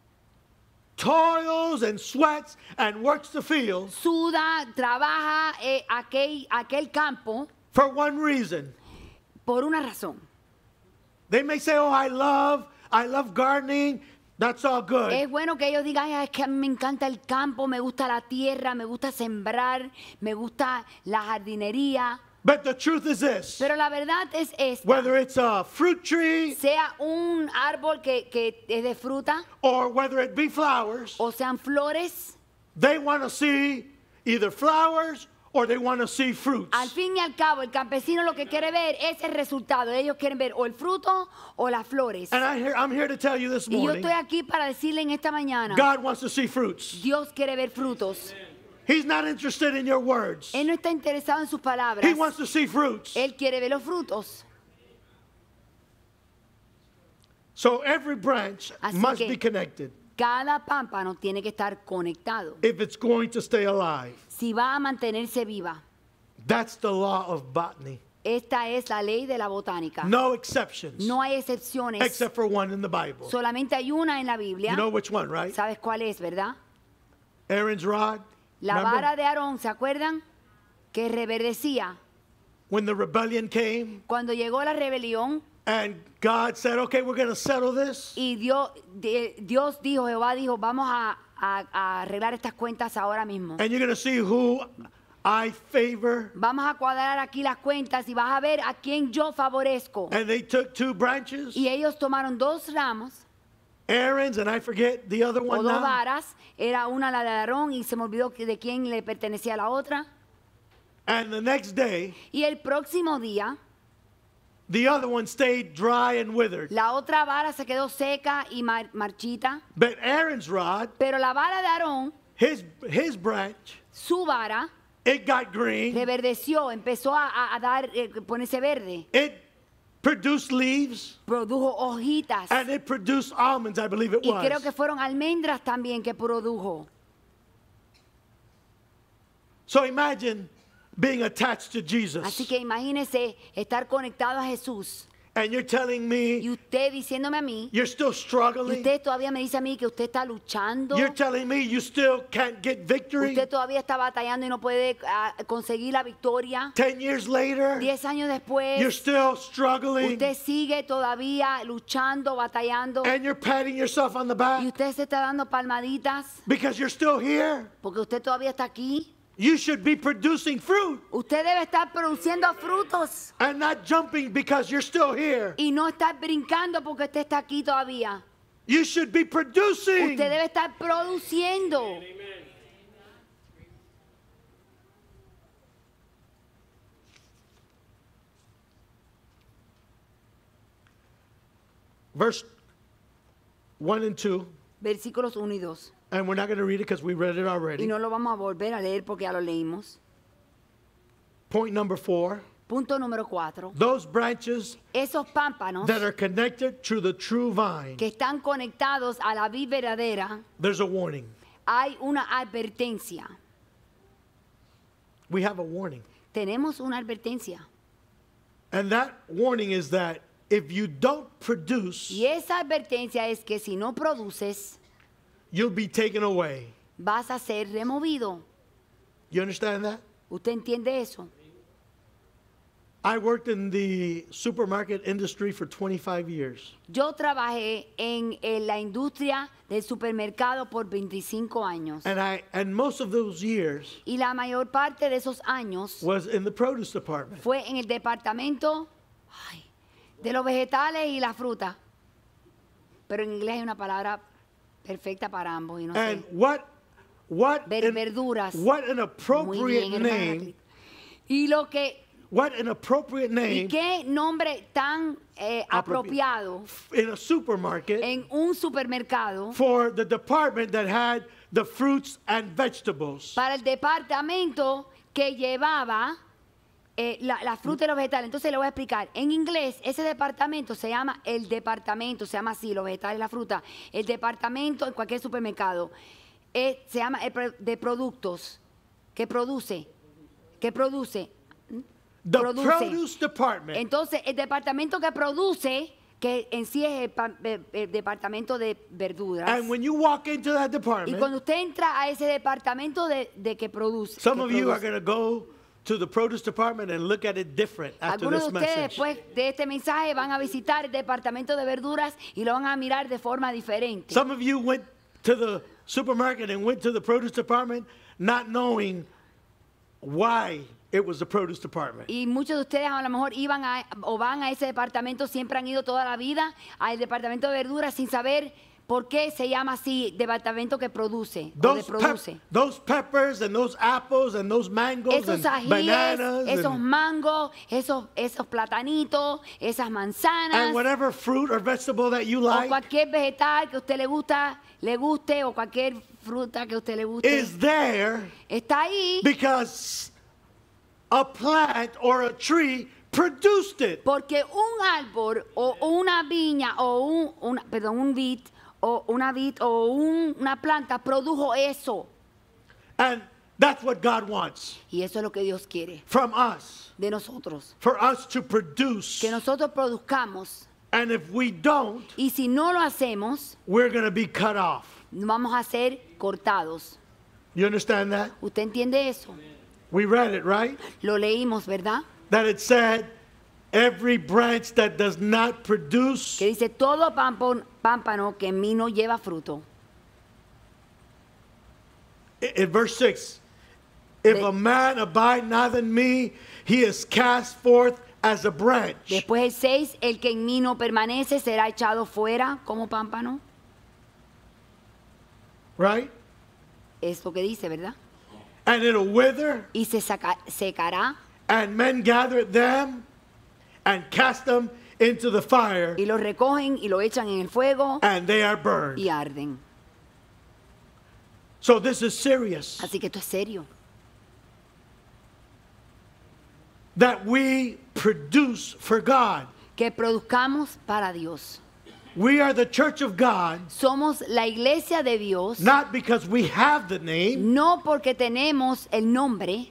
toils and sweats and works the fields suda, trabaja aquel campo for one reason. por una razón. They may say, oh, I love gardening. That's all good. Es bueno que ellos digan, "Ay, es que a mí me encanta el campo, me gusta la tierra, me gusta sembrar, me gusta la jardinería." But the truth is this. Pero la verdad es esta. Whether it's a fruit tree Sea un árbol que es de fruta or whether it be flowers, o sean flores, they want to see either flowers or they want to see fruits. al fin y al cabo el campesino lo que quiere ver es el resultado. Ellos quieren ver o el fruto o las flores. And I'm here to tell you this Y yo morning, estoy aquí para decirle en esta mañana, God wants to see fruits. Dios quiere ver frutos. He's not interested in your words. Él no está interesado en sus palabras. He wants to see fruits. Él quiere ver los frutos. So every branch Así must que- be connected Cada pámpano tiene que estar conectado if it's going to stay alive. si va a mantenerse viva. That's the law of botany. Esta es la ley de la botánica. No exceptions No hay excepciones. except for one in the Bible. Solamente hay una en la Biblia. You know which one, right? ¿Sabes cuál es, verdad? Aaron's rod. La Remember? vara de Aarón, ¿se acuerdan? Que reverdecía. When the rebellion came Cuando llegó la rebelión and God said, okay, we're going to settle this. y Dios dijo, Jehová dijo, vamos a arreglar estas cuentas ahora mismo. And you're going to see who I favor. Vamos a cuadrar aquí las cuentas y vas a ver a quién yo favorezco. And they took two branches, Y ellos tomaron dos ramos Aaron's, and I forget the other o one dos now. varas. Era una la de Aarón y se me olvidó de quién le pertenecía la otra. And the next day, Y el próximo día, the other one stayed dry and withered. la otra vara se quedó seca y marchita. But Aaron's rod, Pero la vara de Aarón, his branch, su vara, it got green. reverdeció, empezó a dar, ponerse verde. It produced leaves, Produjo hojitas. and it produced almonds, I believe it Y creo was. que fueron almendras también que produjo. So imagine being attached to Jesus. Así que imagínese estar conectado a Jesús. And you're telling Y me usted diciéndome a mí, you're still y struggling. usted todavía me dice a mí que usted está luchando. You're telling me you still can't get victory. Usted todavía está batallando y no puede conseguir la victoria. 10 years later, 10 años you're después, still struggling. usted sigue todavía luchando, batallando. And you're patting yourself on the Y back usted se está dando palmaditas because you're still here. porque usted todavía está aquí. You should be producing fruit Usted debe estar produciendo frutos and not jumping because you're still here. y no estar brincando porque usted está aquí todavía. You should be producing. Usted debe estar produciendo. Verse 1 and 2, Versículos 1 y 2. and we're not going to read it because we read it Y already. no lo vamos a volver a leer porque ya lo leímos. Point number 4, Punto número 4. those branches Esos pámpanos that are connected to the true vine, que están conectados a la vid verdadera, there's a warning. hay una advertencia. we have a warning. Tenemos una advertencia. And that warning is that if you don't produce, Y esa advertencia es que si no produces, you'll be taken away. vas a ser removido. You understand that? ¿Usted entiende eso? I worked in the supermarket industry for 25 years. Yo trabajé en la industria del supermercado por 25 años. And most of those years Y la mayor parte de esos años was in the produce department. fue en el departamento de los vegetales y la fruta. Pero en inglés hay una palabra perfecta para ambos y no And sé. Verduras. what an Muy appropriate bien, hermana name. Clit. Y lo que What an appropriate y name qué nombre tan apropiado in a supermarket en un supermercado for the department that had the fruits and vegetables. para el departamento que llevaba la fruta y los vegetales. Entonces le voy a explicar. En inglés, ese departamento se llama el departamento, se llama así, los vegetales y la fruta. El departamento en cualquier supermercado se llama de productos. ¿Qué produce? The Produce. produce department Entonces, el departamento que produce, que en sí es el departamento de verduras. and when you walk into that Y department, cuando usted entra a ese departamento de que produce. some que of you are produce. going to go to the produce department and look at it different after Algunos this de ustedes message. después de este mensaje van a visitar el departamento de verduras y lo van a mirar de forma diferente. Some of you went to the supermarket and went to the produce department not knowing why it was the produce department. Y muchos de ustedes a lo mejor iban o van a ese departamento, siempre han ido toda la vida al departamento de verduras sin saber por qué se llama así, departamento que produce o de produce. Those peppers and those apples and those mangoes Esos and ajíes, bananas esos and mangos, esos platanitos, esas manzanas, whatever fruit or vegetable that you o like cualquier vegetal que a usted le guste, o cualquier fruta que a usted le guste, is there está ahí because a plant or a tree produced it. porque un árbol o una viña o un vid o una planta produjo eso. And that's what God wants Y eso es lo que Dios quiere from us, de nosotros, for us to produce. que nosotros produzcamos. And if we don't, Y si no lo hacemos, we're going to be cut off. vamos a ser cortados. You understand that? ¿Usted entiende eso? We read it, right? Lo leímos, ¿verdad? That it said, every branch that does not produce Que dice, todo pámpano que en mí no lleva fruto. in verse 6, if De- a man abide not in me, he is cast forth as a branch. Después el 6, el que en mí no permanece será echado fuera como pámpano. Right? Es lo que dice, ¿verdad? And it'll wither, Y se secará and men gather them and cast them into the fire, y lo recogen y lo echan en el fuego and they are burned. y arden. So this is serious. Así que esto es serio. That we produce for God. Que produzcamos para Dios. We are the church of God, Somos la iglesia de Dios, not because we have the name. no porque tenemos el nombre.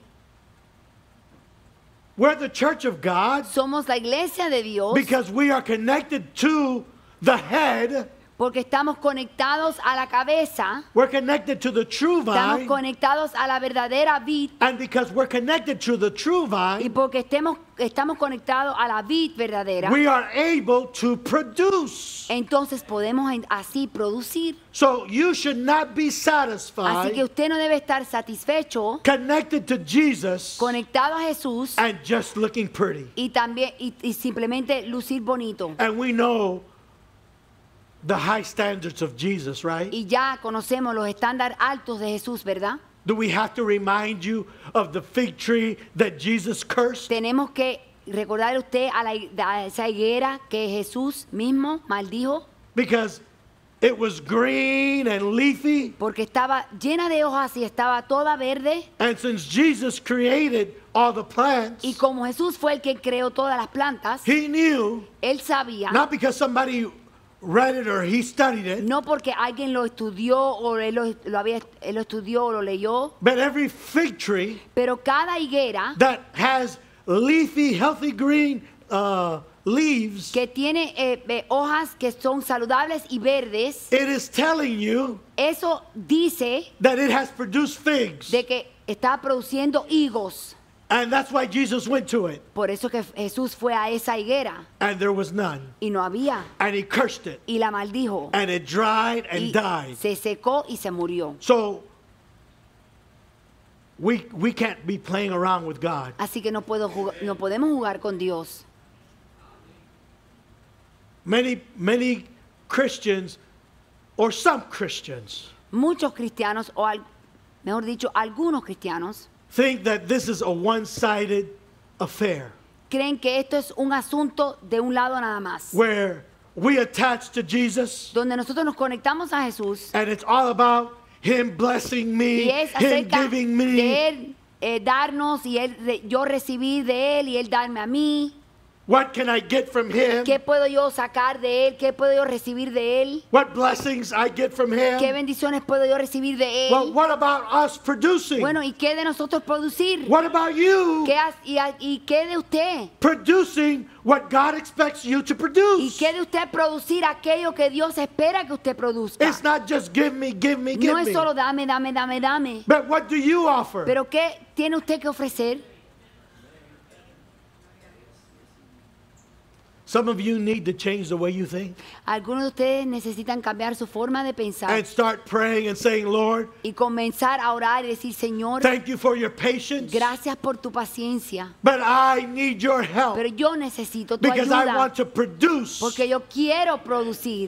We're the church of God Somos la iglesia de Dios because we are connected to the head. porque estamos conectados a la cabeza, We're connected to the true estamos vine. conectados a la verdadera vid, And because we're connected to the true y vine, porque estamos conectados a la vid verdadera, we are able to produce. entonces podemos así producir. So you should not be Así que satisfied usted no debe estar satisfecho, connected to Jesus conectado a Jesús and just looking pretty. y también y simplemente lucir bonito. And we know the high standards of Jesus, right? Y ya conocemos los estándares altos de Jesús, ¿verdad? Do we have to remind you of the fig tree that Jesus cursed? Tenemos que recordar a usted a esa higuera que Jesús mismo maldijo Because it was green and leafy. porque estaba llena de hojas y estaba toda verde. And since Jesus created all the plants, Y como Jesús fue el que creó todas las plantas, he knew, él sabía, not because somebody read it or he studied it, no porque alguien lo estudió o él lo estudió o lo leyó, but every fig tree pero cada higuera that has leafy, healthy green leaves, que tiene hojas que son saludables y verdes, it is telling you eso dice that it has produced figs. de que está produciendo higos. And that's why Jesus went to it. Por eso que Jesús fue a esa higuera And there was none. y no había, And he cursed it. y la maldijo And it dried and y died. se secó y se murió. So we can't be playing around with God. Así que no podemos jugar con Dios. Many Christians, or some Christians, Muchos cristianos, mejor dicho, algunos cristianos, think that this is a one-sided affair creen que esto es un asunto de un lado nada más, where we attach to Jesus donde nosotros nos conectamos a Jesús and it's all about him blessing me, y es him acerca giving de me. Él darnos y yo recibir de Él y Él darme a mí. What can I get from him? ¿Qué puedo yo sacar de Él? ¿Qué puedo yo recibir de Él? What blessings I get from ¿Qué him? bendiciones puedo yo recibir de Él? Well, what about us producing? Bueno, ¿y qué de nosotros producir? What about you ¿Y qué de usted? producing what God expects you to ¿Y produce? qué de usted producir aquello que Dios espera que usted produzca? It's not just give me, give me, No give es me. solo dame, dame, dame, dame. But what do you offer? Pero ¿qué tiene usted que ofrecer? Some of you need to change the way you think Algunos de ustedes necesitan cambiar su forma de pensar and start praying and saying, Lord, y comenzar a orar y decir, Señor, thank you for your patience, gracias por tu paciencia, but I need your help pero yo necesito tu because I ayuda want to produce. porque yo quiero producir.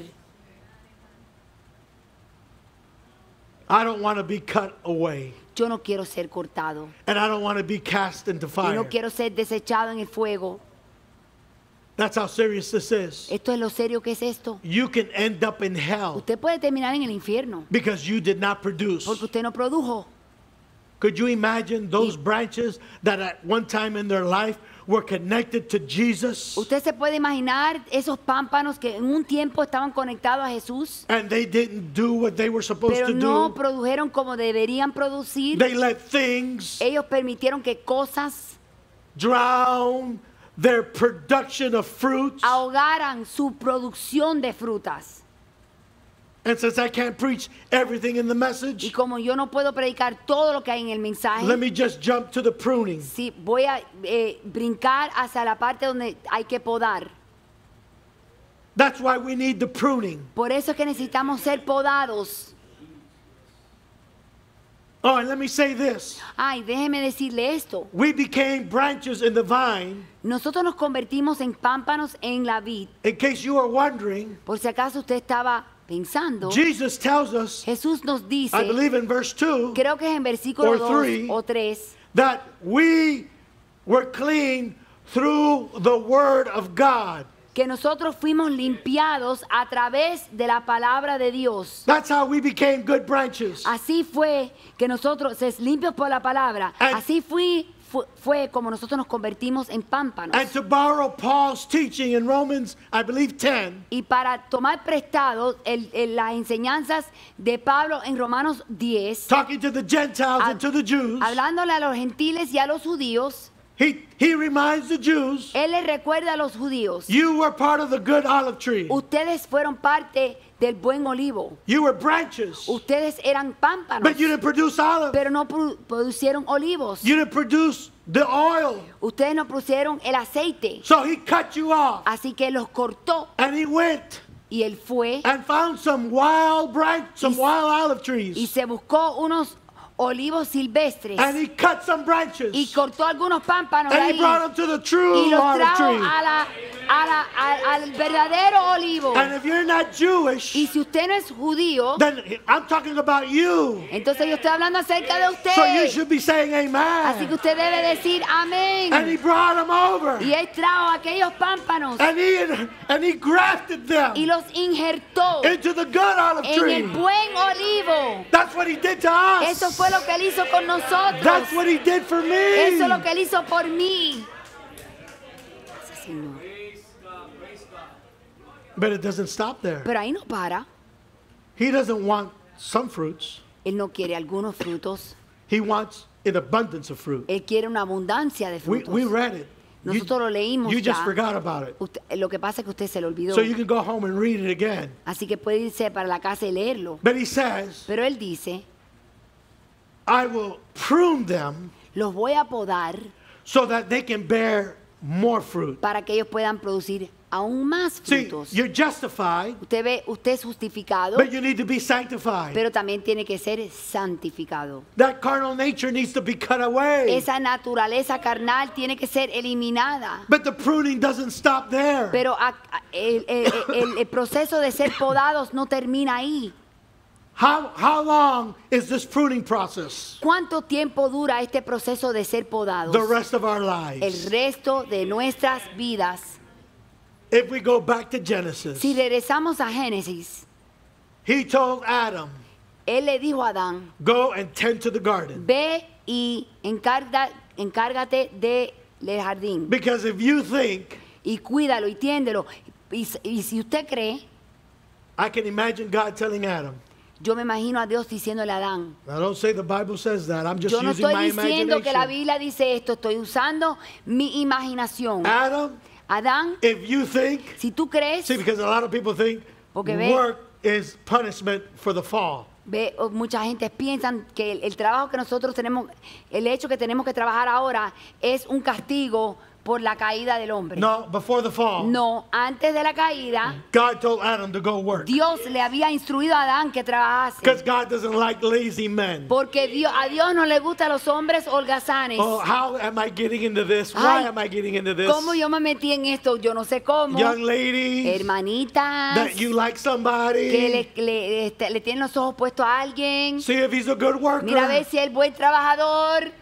I don't want to be cut away, Yo no quiero ser cortado and I don't want to be cast into y fire. no quiero ser desechado en el fuego. That's how serious this is. Esto es lo serio que es esto. You can end up in hell Usted puede terminar en el infierno because you did not produce. porque usted no produjo. Could you imagine those branches that at one time in their life were connected to Jesus Usted se puede imaginar esos pámpanos que en un tiempo estaban conectados a Jesús, and they didn't do what they were supposed pero to no do? produjeron como deberían producir. They let things Ellos permitieron que cosas drown their production of fruits. ahogaran su producción de frutas. And since I can't preach everything in the Y message, como yo no puedo predicar todo lo que hay en el mensaje, let me just jump to the pruning. sí, voy a brincar hacia la parte donde hay que podar. That's why we need the pruning. Por eso es que necesitamos ser podados. Oh, and let me say this. Ay, déjeme decirle esto. We became branches in the vine. Nosotros nos convertimos en pámpanos en la vid. In case you are wondering, Por si acaso usted estaba pensando, Jesus tells us, Jesús nos dice, I believe in verse 2, creo que es en versículo or 2 3, o 3, that we were clean through the word of God. que nosotros fuimos limpiados a través de la palabra de Dios. That's how we became good branches. Así fue que nosotros, es limpios por la palabra, And- así fue como nosotros nos convertimos en pámpanos. And to borrow Paul's teaching in Romans, I believe 10, Y para tomar prestado las enseñanzas de Pablo en Romanos 10, talking to the Gentiles and to the Jews, hablándole a los gentiles y a los judíos, he reminds the Jews, él les recuerda a los judíos, you were part of the good olive tree. ustedes fueron parte del buen olivo, You were branches, ustedes eran pámpanos, but you didn't produce olive. pero no producieron olivos, You didn't produce the oil. ustedes no pusieron el aceite, So he cut you off, así que los cortó and he went y él fue and found some wild olive y trees, se buscó unos olivos silvestres and he cut some branches, y cortó algunos pámpanos de and he ahí brought them to the true y los olive trajo tree. al verdadero olivo. And if you're not Jewish, Y si usted no es judío, then I'm talking about you. entonces yo estoy hablando acerca de usted. So you should be saying Así que amen. usted debe decir amén. And he brought them over, Y él trajo aquellos pámpanos and he grafted them y los injertó into the good olive en tree. el buen olivo. That's what he did to us. Eso fue lo que él hizo con nosotros. That's what he did for me. Eso es lo que él hizo por mí. Gracias, Señor. But it doesn't stop there. Pero ahí no para. He doesn't want some fruits. Él no quiere algunos frutos. He wants an abundance of fruit. Él quiere una abundancia de frutos. We read it. Nosotros lo leímos You just ya. forgot about it. Lo que pasa es que usted se lo olvidó. So you can go home and read it again. Así que puede irse para la casa y leerlo. But he says, Pero él dice, I will prune them los voy a podar so that they can bear more fruit. para que ellos puedan producir aún más See, frutos. you're justified, Usted ve, usted es justificado, but you need to be sanctified. pero también tiene que ser santificado. That carnal nature needs to be cut away. Esa naturaleza carnal tiene que ser eliminada. But the pruning doesn't stop there. Pero el proceso de ser podados no termina ahí. How long is this pruning process? ¿Cuánto tiempo dura este proceso de ser podados? The rest of our El lives. resto de nuestras vidas. If we go back to Genesis, Si regresamos a Génesis, he told Adam, él le dijo a Adán, go and tend to the garden. ve y encárgate del jardín Because if you think, y cuídalo y tiéndelo. Y si usted cree, I can imagine God telling Adam. yo me imagino a Dios diciéndole a Adán. I don't say the Bible says that. I'm just Yo no using my estoy diciendo que la imagination. Biblia dice esto, estoy usando mi imaginación. Adam, Adán, if you think, si tú crees, see, because a lot of people think Porque ve- work is punishment for the fall. ve, mucha gente piensan que el trabajo que nosotros tenemos, el hecho que tenemos que trabajar ahora es un castigo por la caída del hombre. No, before the fall, No, antes de la caída, God told Adam to go work. Dios le había instruido a Adán que trabajase. Because God doesn't like lazy men. Porque a Dios no le gustan los hombres holgazanes. Oh, how am I getting into this? Why Ay, am I getting into this? ¿Cómo yo me metí en esto? Yo no sé cómo. Young ladies, Hermanitas, that you like somebody. que le tienen los ojos puestos a alguien. See if he's a good worker. Mira a ver si es buen trabajador.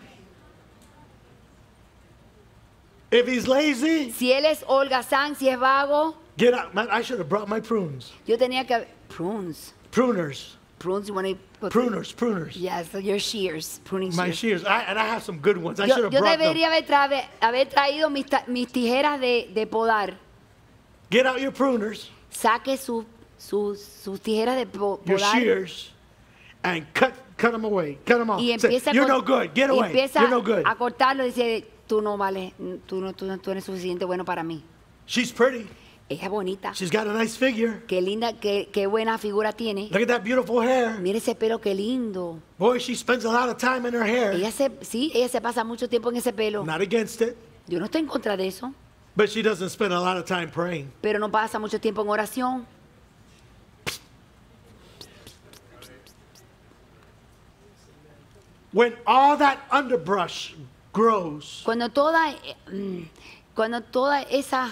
If he's lazy, Si él es holgazán, si es vago. get out. Man, I should have brought my prunes. Yo tenía que... Prunes. Pruners. Prunes, you want to put... Pruners. Yes, your shears. Pruning My shears. shears. And I have some good ones. I Yo, should have yo brought them. debería haber traído mis tijeras de podar. Get out your pruners, Saque sus tijeras de your podar. shears, and cut them away. Cut them off. Y Say, empieza, you're no good. Get y away. empieza You're no good. a cortarlo y dice, tú no vales, tú eres suficiente bueno para mí. She's pretty. Ella es bonita. She's got a nice figure. Qué linda, qué buena figura tiene. Look at that beautiful hair. Mire ese pelo, qué lindo. Boy, she spends a lot of time in her hair. Ella se pasa mucho tiempo en ese pelo. Not against it, Yo no estoy en contra de eso, but she doesn't spend a lot of time praying. pero no pasa mucho tiempo en oración. When all that underbrush grows, Cuando toda esa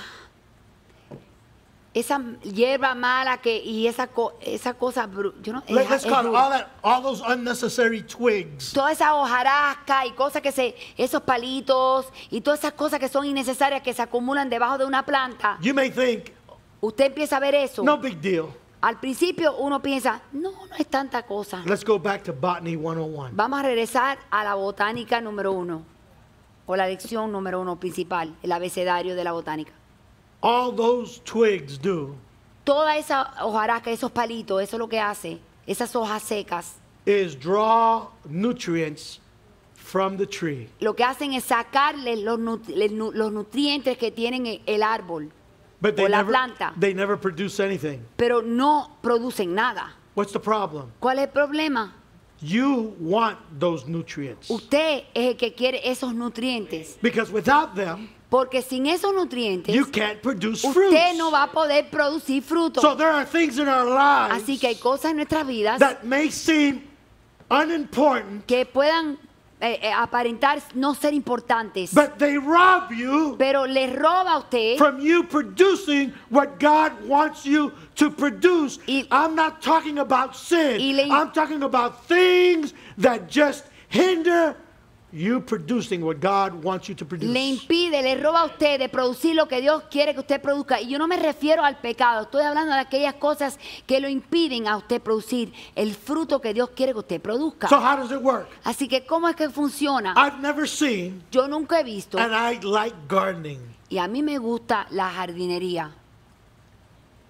hierba mala y esa cosa, let's call it all those unnecessary twigs. toda esa hojarasca y cosas esos palitos y todas esas cosas que son innecesarias que se acumulan debajo de una planta, You may think, usted empieza a ver eso. no big deal. Al principio uno piensa, no es tanta cosa. Let's go back to Botany 101. Vamos a regresar a la botánica número 1, o la lección número 1 principal, el abecedario de la botánica. All those twigs do Toda esa hojarasca, esos palitos, eso es lo que hace, esas hojas secas, is draw nutrients from the tree. lo que hacen es sacarle los nutrientes que tienen el árbol, But o la planta, they never produce anything. pero no producen nada. What's the problem? ¿Cuál es el problema? You want those nutrients. Usted es el que quiere esos nutrientes, Because without them, porque sin esos nutrientes you can't produce usted fruits. no va a poder producir frutos. So there are things in our lives Así que hay cosas en nuestras vidas that may seem unimportant, que puedan aparentar no ser importantes, but they rob you pero le roba a usted. from you producing what God wants you to produce. Y- I'm not talking about sin. Y le- I'm talking about things that just hinder you producing what God wants you to produce. Le impide, le roba a usted de producir lo que Dios quiere que usted produzca. Y yo no me refiero al pecado, estoy hablando de aquellas cosas que lo impiden a usted producir el fruto que Dios quiere que usted produzca. So how does it work? Así que, ¿cómo es que funciona? I've never seen, Yo nunca he visto, and I like gardening. y a mí me gusta la jardinería.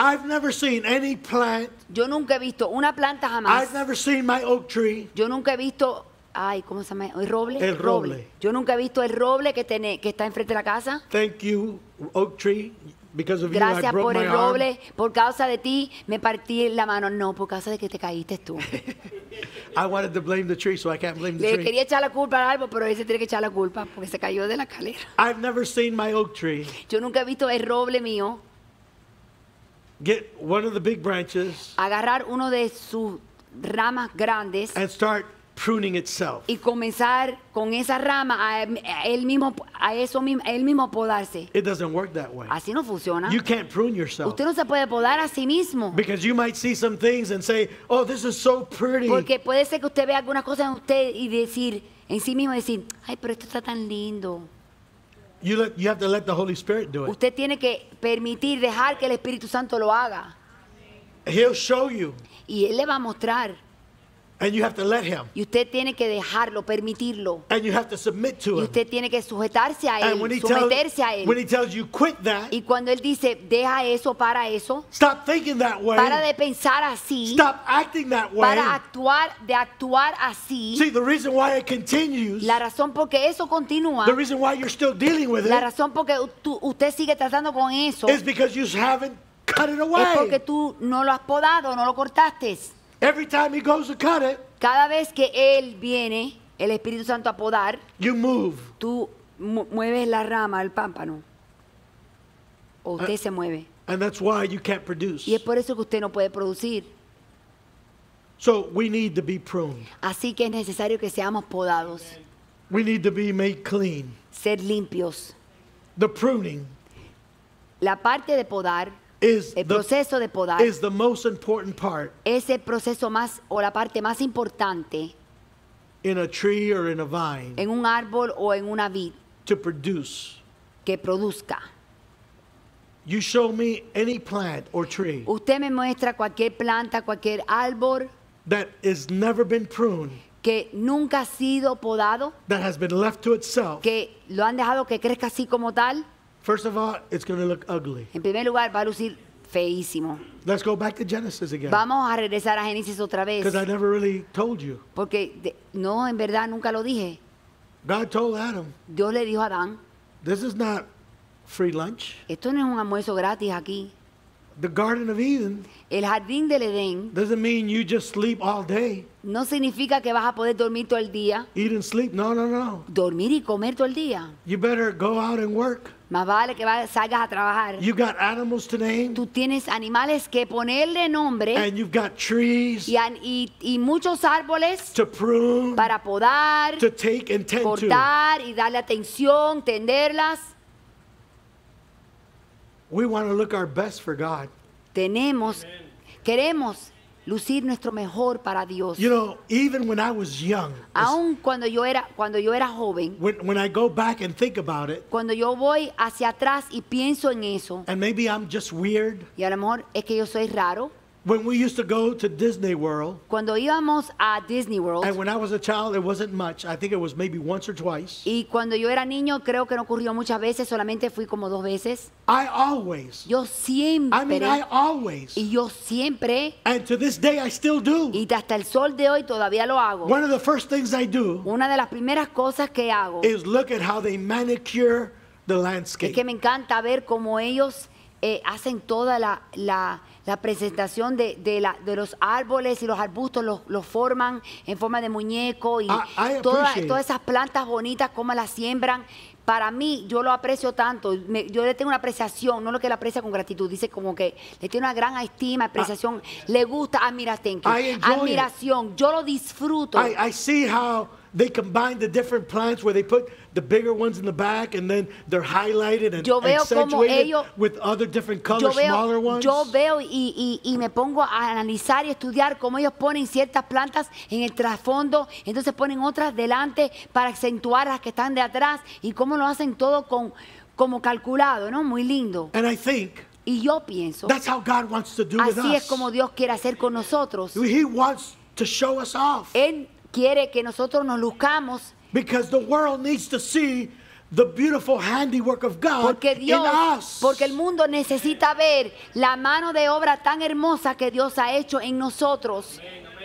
I've never seen any plant. Yo nunca he visto una planta jamás. I've never seen my oak tree. Yo nunca he visto, ay, ¿cómo se llama? ¿El roble? El roble. Yo nunca he visto el roble que está enfrente de la casa. Thank you, oak tree. Because of you, I Gracias broke por my el arm. roble. Por causa de ti me partí la mano. No, por causa de que te caíste tú. I wanted to blame the tree, so I can't blame the Le tree. quería echar la culpa al árbol, pero él se tiene que echar la culpa porque se cayó de la escalera. I've never seen my oak tree Yo nunca he visto el roble mío get one of the big branches agarrar uno de sus ramas grandes and start pruning itself. y comenzar con esa rama a él mismo podarse. It doesn't work that way. Así no funciona. You can't prune yourself. Usted no se puede podar a sí mismo. Because you might see some things and say, oh, this is so pretty. Porque puede ser que usted vea algunas cosas en usted y decir, en sí mismo decir, ay, pero esto está tan lindo. You have to let the Holy Spirit do it. Usted tiene que permitir, dejar que el Espíritu Santo lo haga. He'll show you. Y Él le va a mostrar. And you have to let him. Y usted tiene que dejarlo, permitirlo. And you have to submit to Y him. usted tiene que sujetarse a And Él, when he someterse a when Él. he tells you quit that, Y cuando Él dice, deja eso, para eso, stop thinking that way. para de pensar así, Stop acting that way. para actuar así, See, the reason why it continues, la razón por que eso continúa, the reason why you're still dealing with la it, razón por que usted sigue tratando con eso, is because you haven't cut it es porque away. tú no lo has podado, no lo cortaste. Every time he goes to cut it, Cada vez que Él viene, el Espíritu Santo a podar, you move. tú mueves la rama, el pámpano. O usted se mueve. And that's why you can't produce. Y es por eso que usted no puede producir. So we need to be pruned. Así que es necesario que seamos podados, We need to be made clean. ser limpios. The pruning La parte de podar, is el proceso de podar, is the most important part es el proceso más o la parte más importante in a tree or in a vine en un árbol o en una vid to produce. que produzca. You show me any plant or tree Usted me muestra cualquier planta, cualquier árbol that has never been pruned, que nunca ha sido podado, that has been left to itself. que lo han dejado que crezca así como tal. First of all, it's going to look ugly. En primer lugar, va a lucir feísimo. Let's go back to Genesis again. Vamos a regresar a Génesis otra vez, Because I never really told you. porque no, en verdad nunca lo dije. God told Adam, Dios le dijo a Adán, this is not free lunch. esto no es un almuerzo gratis aquí. The Garden of Eden El jardín del Edén doesn't mean you just sleep all day. no significa que vas a poder dormir todo el día, Eat and sleep. No, no, no. dormir y comer todo el día. You better go out and work. Más vale que salgas a trabajar. You got animals to name, Tú tienes animales que ponerle nombre and you've got trees y muchos árboles to prune, para podar, to take and tend to. cortar y darle atención, tenderlas. We want to look our best for God. Queremos lucir nuestro mejor para Dios. You know, even when I was young, Aun cuando yo era joven, when I go back and think about it, cuando yo voy hacia atrás y pienso en eso, and maybe I'm just weird, y a lo mejor es que yo soy raro, when we used to go to Disney World, cuando íbamos a Disney World, and when I was a child, it wasn't much. I think it was maybe once or twice. y cuando yo era niño, creo que no ocurrió muchas veces, solamente fui como 2 veces. I always, Yo siempre, y yo siempre, and to this day I still do. y hasta el sol de hoy todavía lo hago. One of the first things I do Una de las primeras cosas que hago is look at how they manicure the es landscape. que me encanta ver cómo ellos hacen toda la presentación de los árboles y los arbustos, los forman en forma de muñeco y I todas appreciate esas plantas bonitas, cómo las siembran. Para mí, yo lo aprecio tanto, yo le tengo una apreciación, no lo que le aprecia con gratitud, dice como que le tiene una gran estima, apreciación, le gusta, admiración, yo lo disfruto. I see how they combine the different plants where they put the bigger ones in the back and then they're highlighted and Yo veo cómo accentuated ellos- with other different colors, smaller ones. Yo veo y me pongo a analizar y estudiar cómo ellos ponen ciertas plantas en el trasfondo, entonces ponen otras delante para acentuar las que están de atrás y cómo lo hacen todo como calculado, ¿no? Muy lindo. And I think Y yo pienso, that's how God wants to do with así es us. como Dios quiere hacer con nosotros. He wants to show us off Él quiere que nosotros nos luzcamos because the world needs to see the beautiful handiwork of God Porque Dios, in us. porque el mundo necesita ver la mano de obra tan hermosa que Dios ha hecho en nosotros.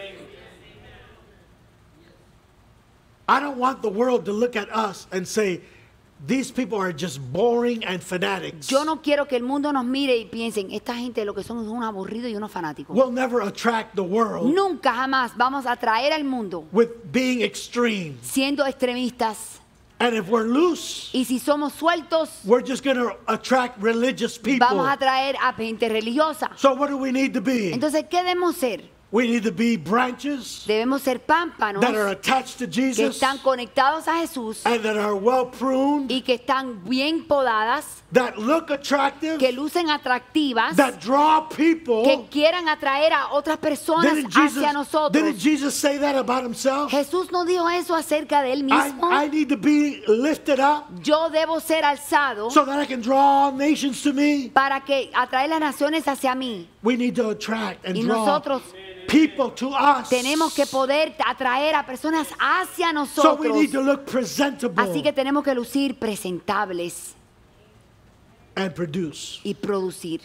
I don't want the world to look at us and say, these people are just boring and fanatics. Yo no quiero que el mundo nos mire y piensen, esta gente lo que son es un aburrido y unos fanáticos. We'll never attract the world Nunca jamás vamos a atraer al mundo with being extreme. siendo extremistas. And if we're loose, Y si somos sueltos, we're just going to attract religious people. vamos a atraer a gente religiosa. So what do we need to be? Entonces, ¿qué debemos ser? We need to be branches Debemos ser pámpanos that are attached to que Jesus están conectados a Jesús and that are well pruned, y que están bien podadas, that look attractive, que lucen atractivas, that draw people. que quieran atraer a otras personas hacia nosotros. Didn't Jesus say that about himself? Jesús no dijo eso acerca de él mismo. I need to be lifted up Yo debo ser alzado so that I can draw all nations to me. para que atraer las naciones hacia mí. We need to attract and Y draw nosotros people to us. tenemos que poder atraer a personas hacia So we nosotros. need to look presentable Así que tenemos que lucir presentables and produce. y producir.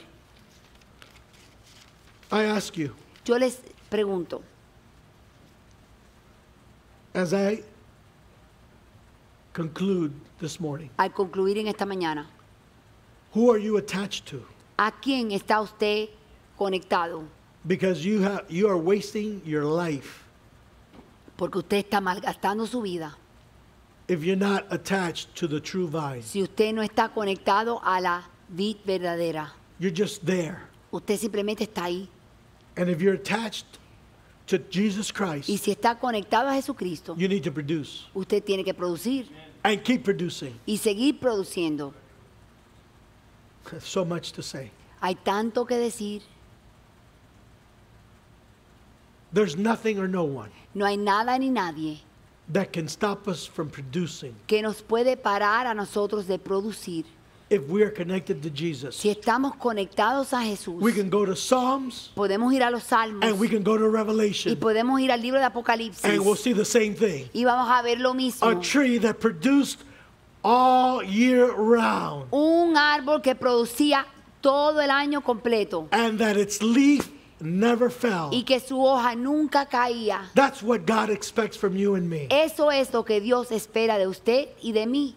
I ask you, Yo les pregunto, as I conclude this morning, al concluir en esta mañana, who are you attached to? ¿a quién está usted conectado? Because you are wasting your life Porque usted está malgastando su vida if you're not attached to the true vine. si usted no está conectado a la vid verdadera. You're just there. Usted simplemente está ahí. And if you're attached to Jesus Y Christ, si está conectado a Jesucristo, you need to produce usted tiene que producir and keep producing. y seguir produciendo. So much to say. Hay tanto que decir. There's nothing or no one No hay nada ni nadie that can stop us from producing que nos puede parar a nosotros de producir. if we are connected to Jesus. Si estamos conectados a Jesús, We can go to Psalms podemos ir a los Salmos and we can go to y Revelation podemos ir al libro de Apocalipsis and we'll see the same thing. y vamos a ver lo mismo. A tree that produced all year round Un árbol que producía todo el año completo and that its leaf never fell. y que su hoja nunca caía. That's what God expects from you and me. Eso es lo que Dios espera de usted y de mí.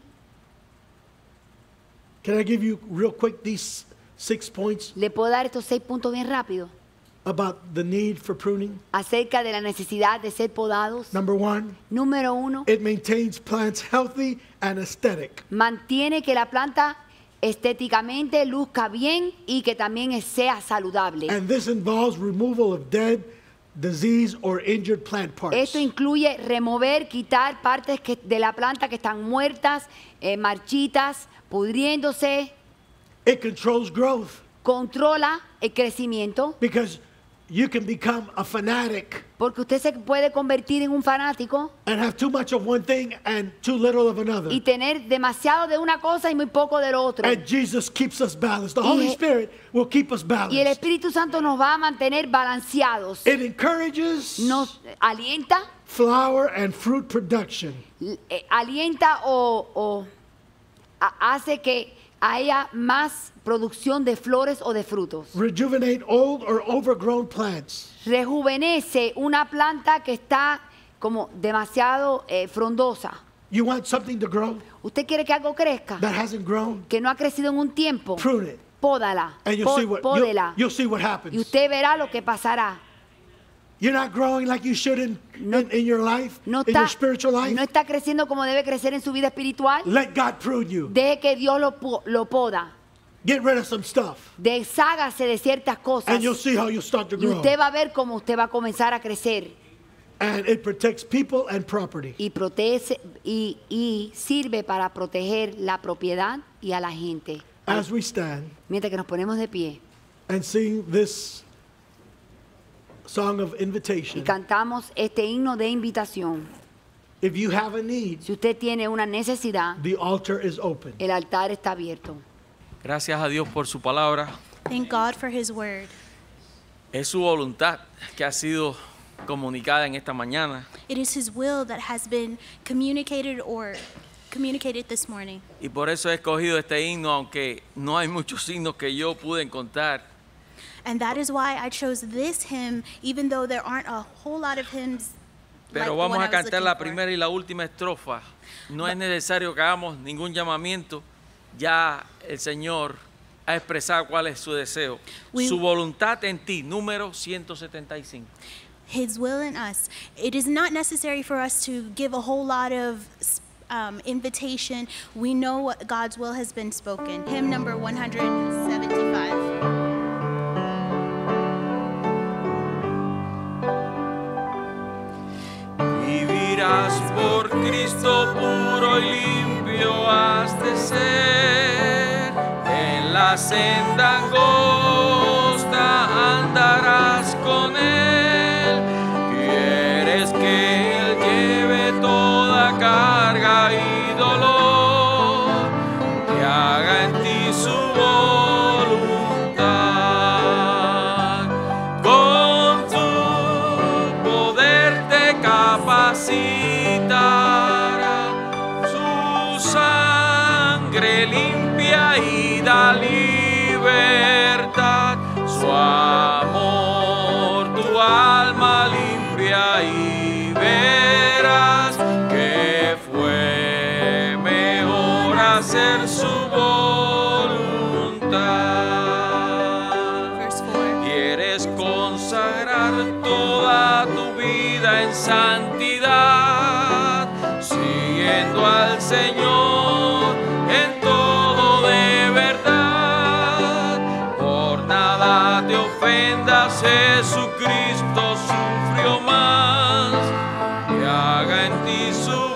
Can I give you real quick these 6 points Le puedo dar estos 6 puntos bien rápido about the need for pruning? acerca de la necesidad de ser podados. Number 1, Número 1, it maintains plants healthy and aesthetic. mantiene que la planta estéticamente luzca bien y que también sea saludable. And this involves removal of dead, diseased, or injured plant parts. Esto incluye remover, quitar partes de la planta que están muertas, marchitas, pudriéndose. It controls growth Controla el crecimiento because you can become a fanatic porque usted se puede convertir en un fanático and have too much of one thing and too little of another. y tener demasiado de una cosa y muy poco del otro. And Jesus keeps us balanced. The Y Holy Je- Spirit will keep us Y el balanced. Espíritu Santo nos va a mantener balanceados. It encourages Nos alienta, flower and fruit production. alienta o hace que haya más producción de flores o de frutos. Rejuvenate old or overgrown plants. Rejuvenece una planta que está como demasiado frondosa. You want something to grow ¿Usted quiere que algo crezca? that hasn't grown? Que no ha crecido en un tiempo. Prune it. Pódala. And you'll see what Pódela. you'll see what Y happens. usted verá lo que pasará. You're not growing like you should in your life, No in your está, spiritual life. no está creciendo como debe crecer en su vida espiritual. Let God prune you. Deje que Dios lo poda. Get rid of some stuff. Deshágase de ciertas cosas. And you'll see how you'll start to Y grow. usted va a ver cómo usted va a comenzar a crecer. And it protects people and property. Y protege y sirve para proteger la propiedad y a la gente. As we stand Mientras que nos ponemos de pie and sing this song of y invitation, cantamos este himno de invitación. if you have a need, Si usted tiene una necesidad, the altar is open. el altar está abierto. Gracias a Dios por su palabra. Thank God for his word. Es su voluntad que ha sido comunicada en esta mañana. It is his will that has been communicated or communicated this morning. Y por eso he escogido este himno, aunque no hay muchos himnos que yo pude encontrar. And that is why I chose this hymn, even though there aren't a whole lot of hymns. Pero like the vamos one a I was cantar looking la for. primera y la última estrofa. No es necesario que hagamos ningún llamamiento. Ya el Señor ha expresado cuál es su deseo. Su voluntad en ti, número 175. His will in us. It is not necessary for us to give a whole lot of invitation. We know what God's will has been spoken. Hymn number 175. Vivirás por Cristo, puro y limpio has de ser. En la senda angosta andarás con Él. Quieres que Él lleve toda carga y dolor, que haga en ti su voluntad. Con tu poder te capacitará, su sangre limpia y da libertad, su amor tu alma limpia y verás que fue mejor hacer su voluntad. Verse 4. Quieres consagrar toda tu vida en santidad, siguiendo al Señor en todo de verdad. Por nada te ofendas, Jesucristo sufrió más, que haga en ti su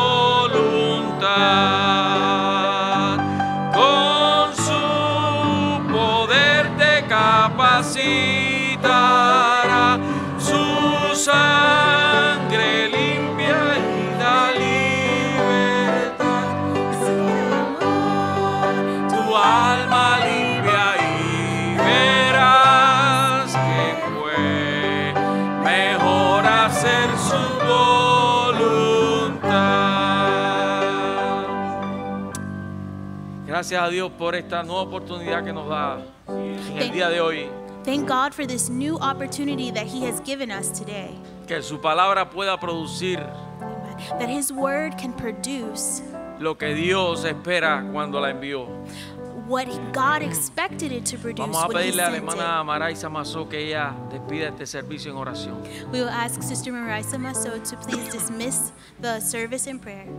voluntad. Con su poder te capacitará, su sangre limpia y da libertad, tu alma limpia y verás que fue mejor hacer su voluntad. Gracias a Dios por esta nueva oportunidad que nos da en el día de hoy. Thank God for this new opportunity that He has given us today. Que su palabra pueda producir Amen. That His word can produce lo que Dios espera cuando la envió. what God expected it to produce Vamos a when He pedirle a la sent hermana it. Maraisa Mazó que ella despida este servicio en oración. We will ask Sister Marisa Maso to please dismiss the service in prayer.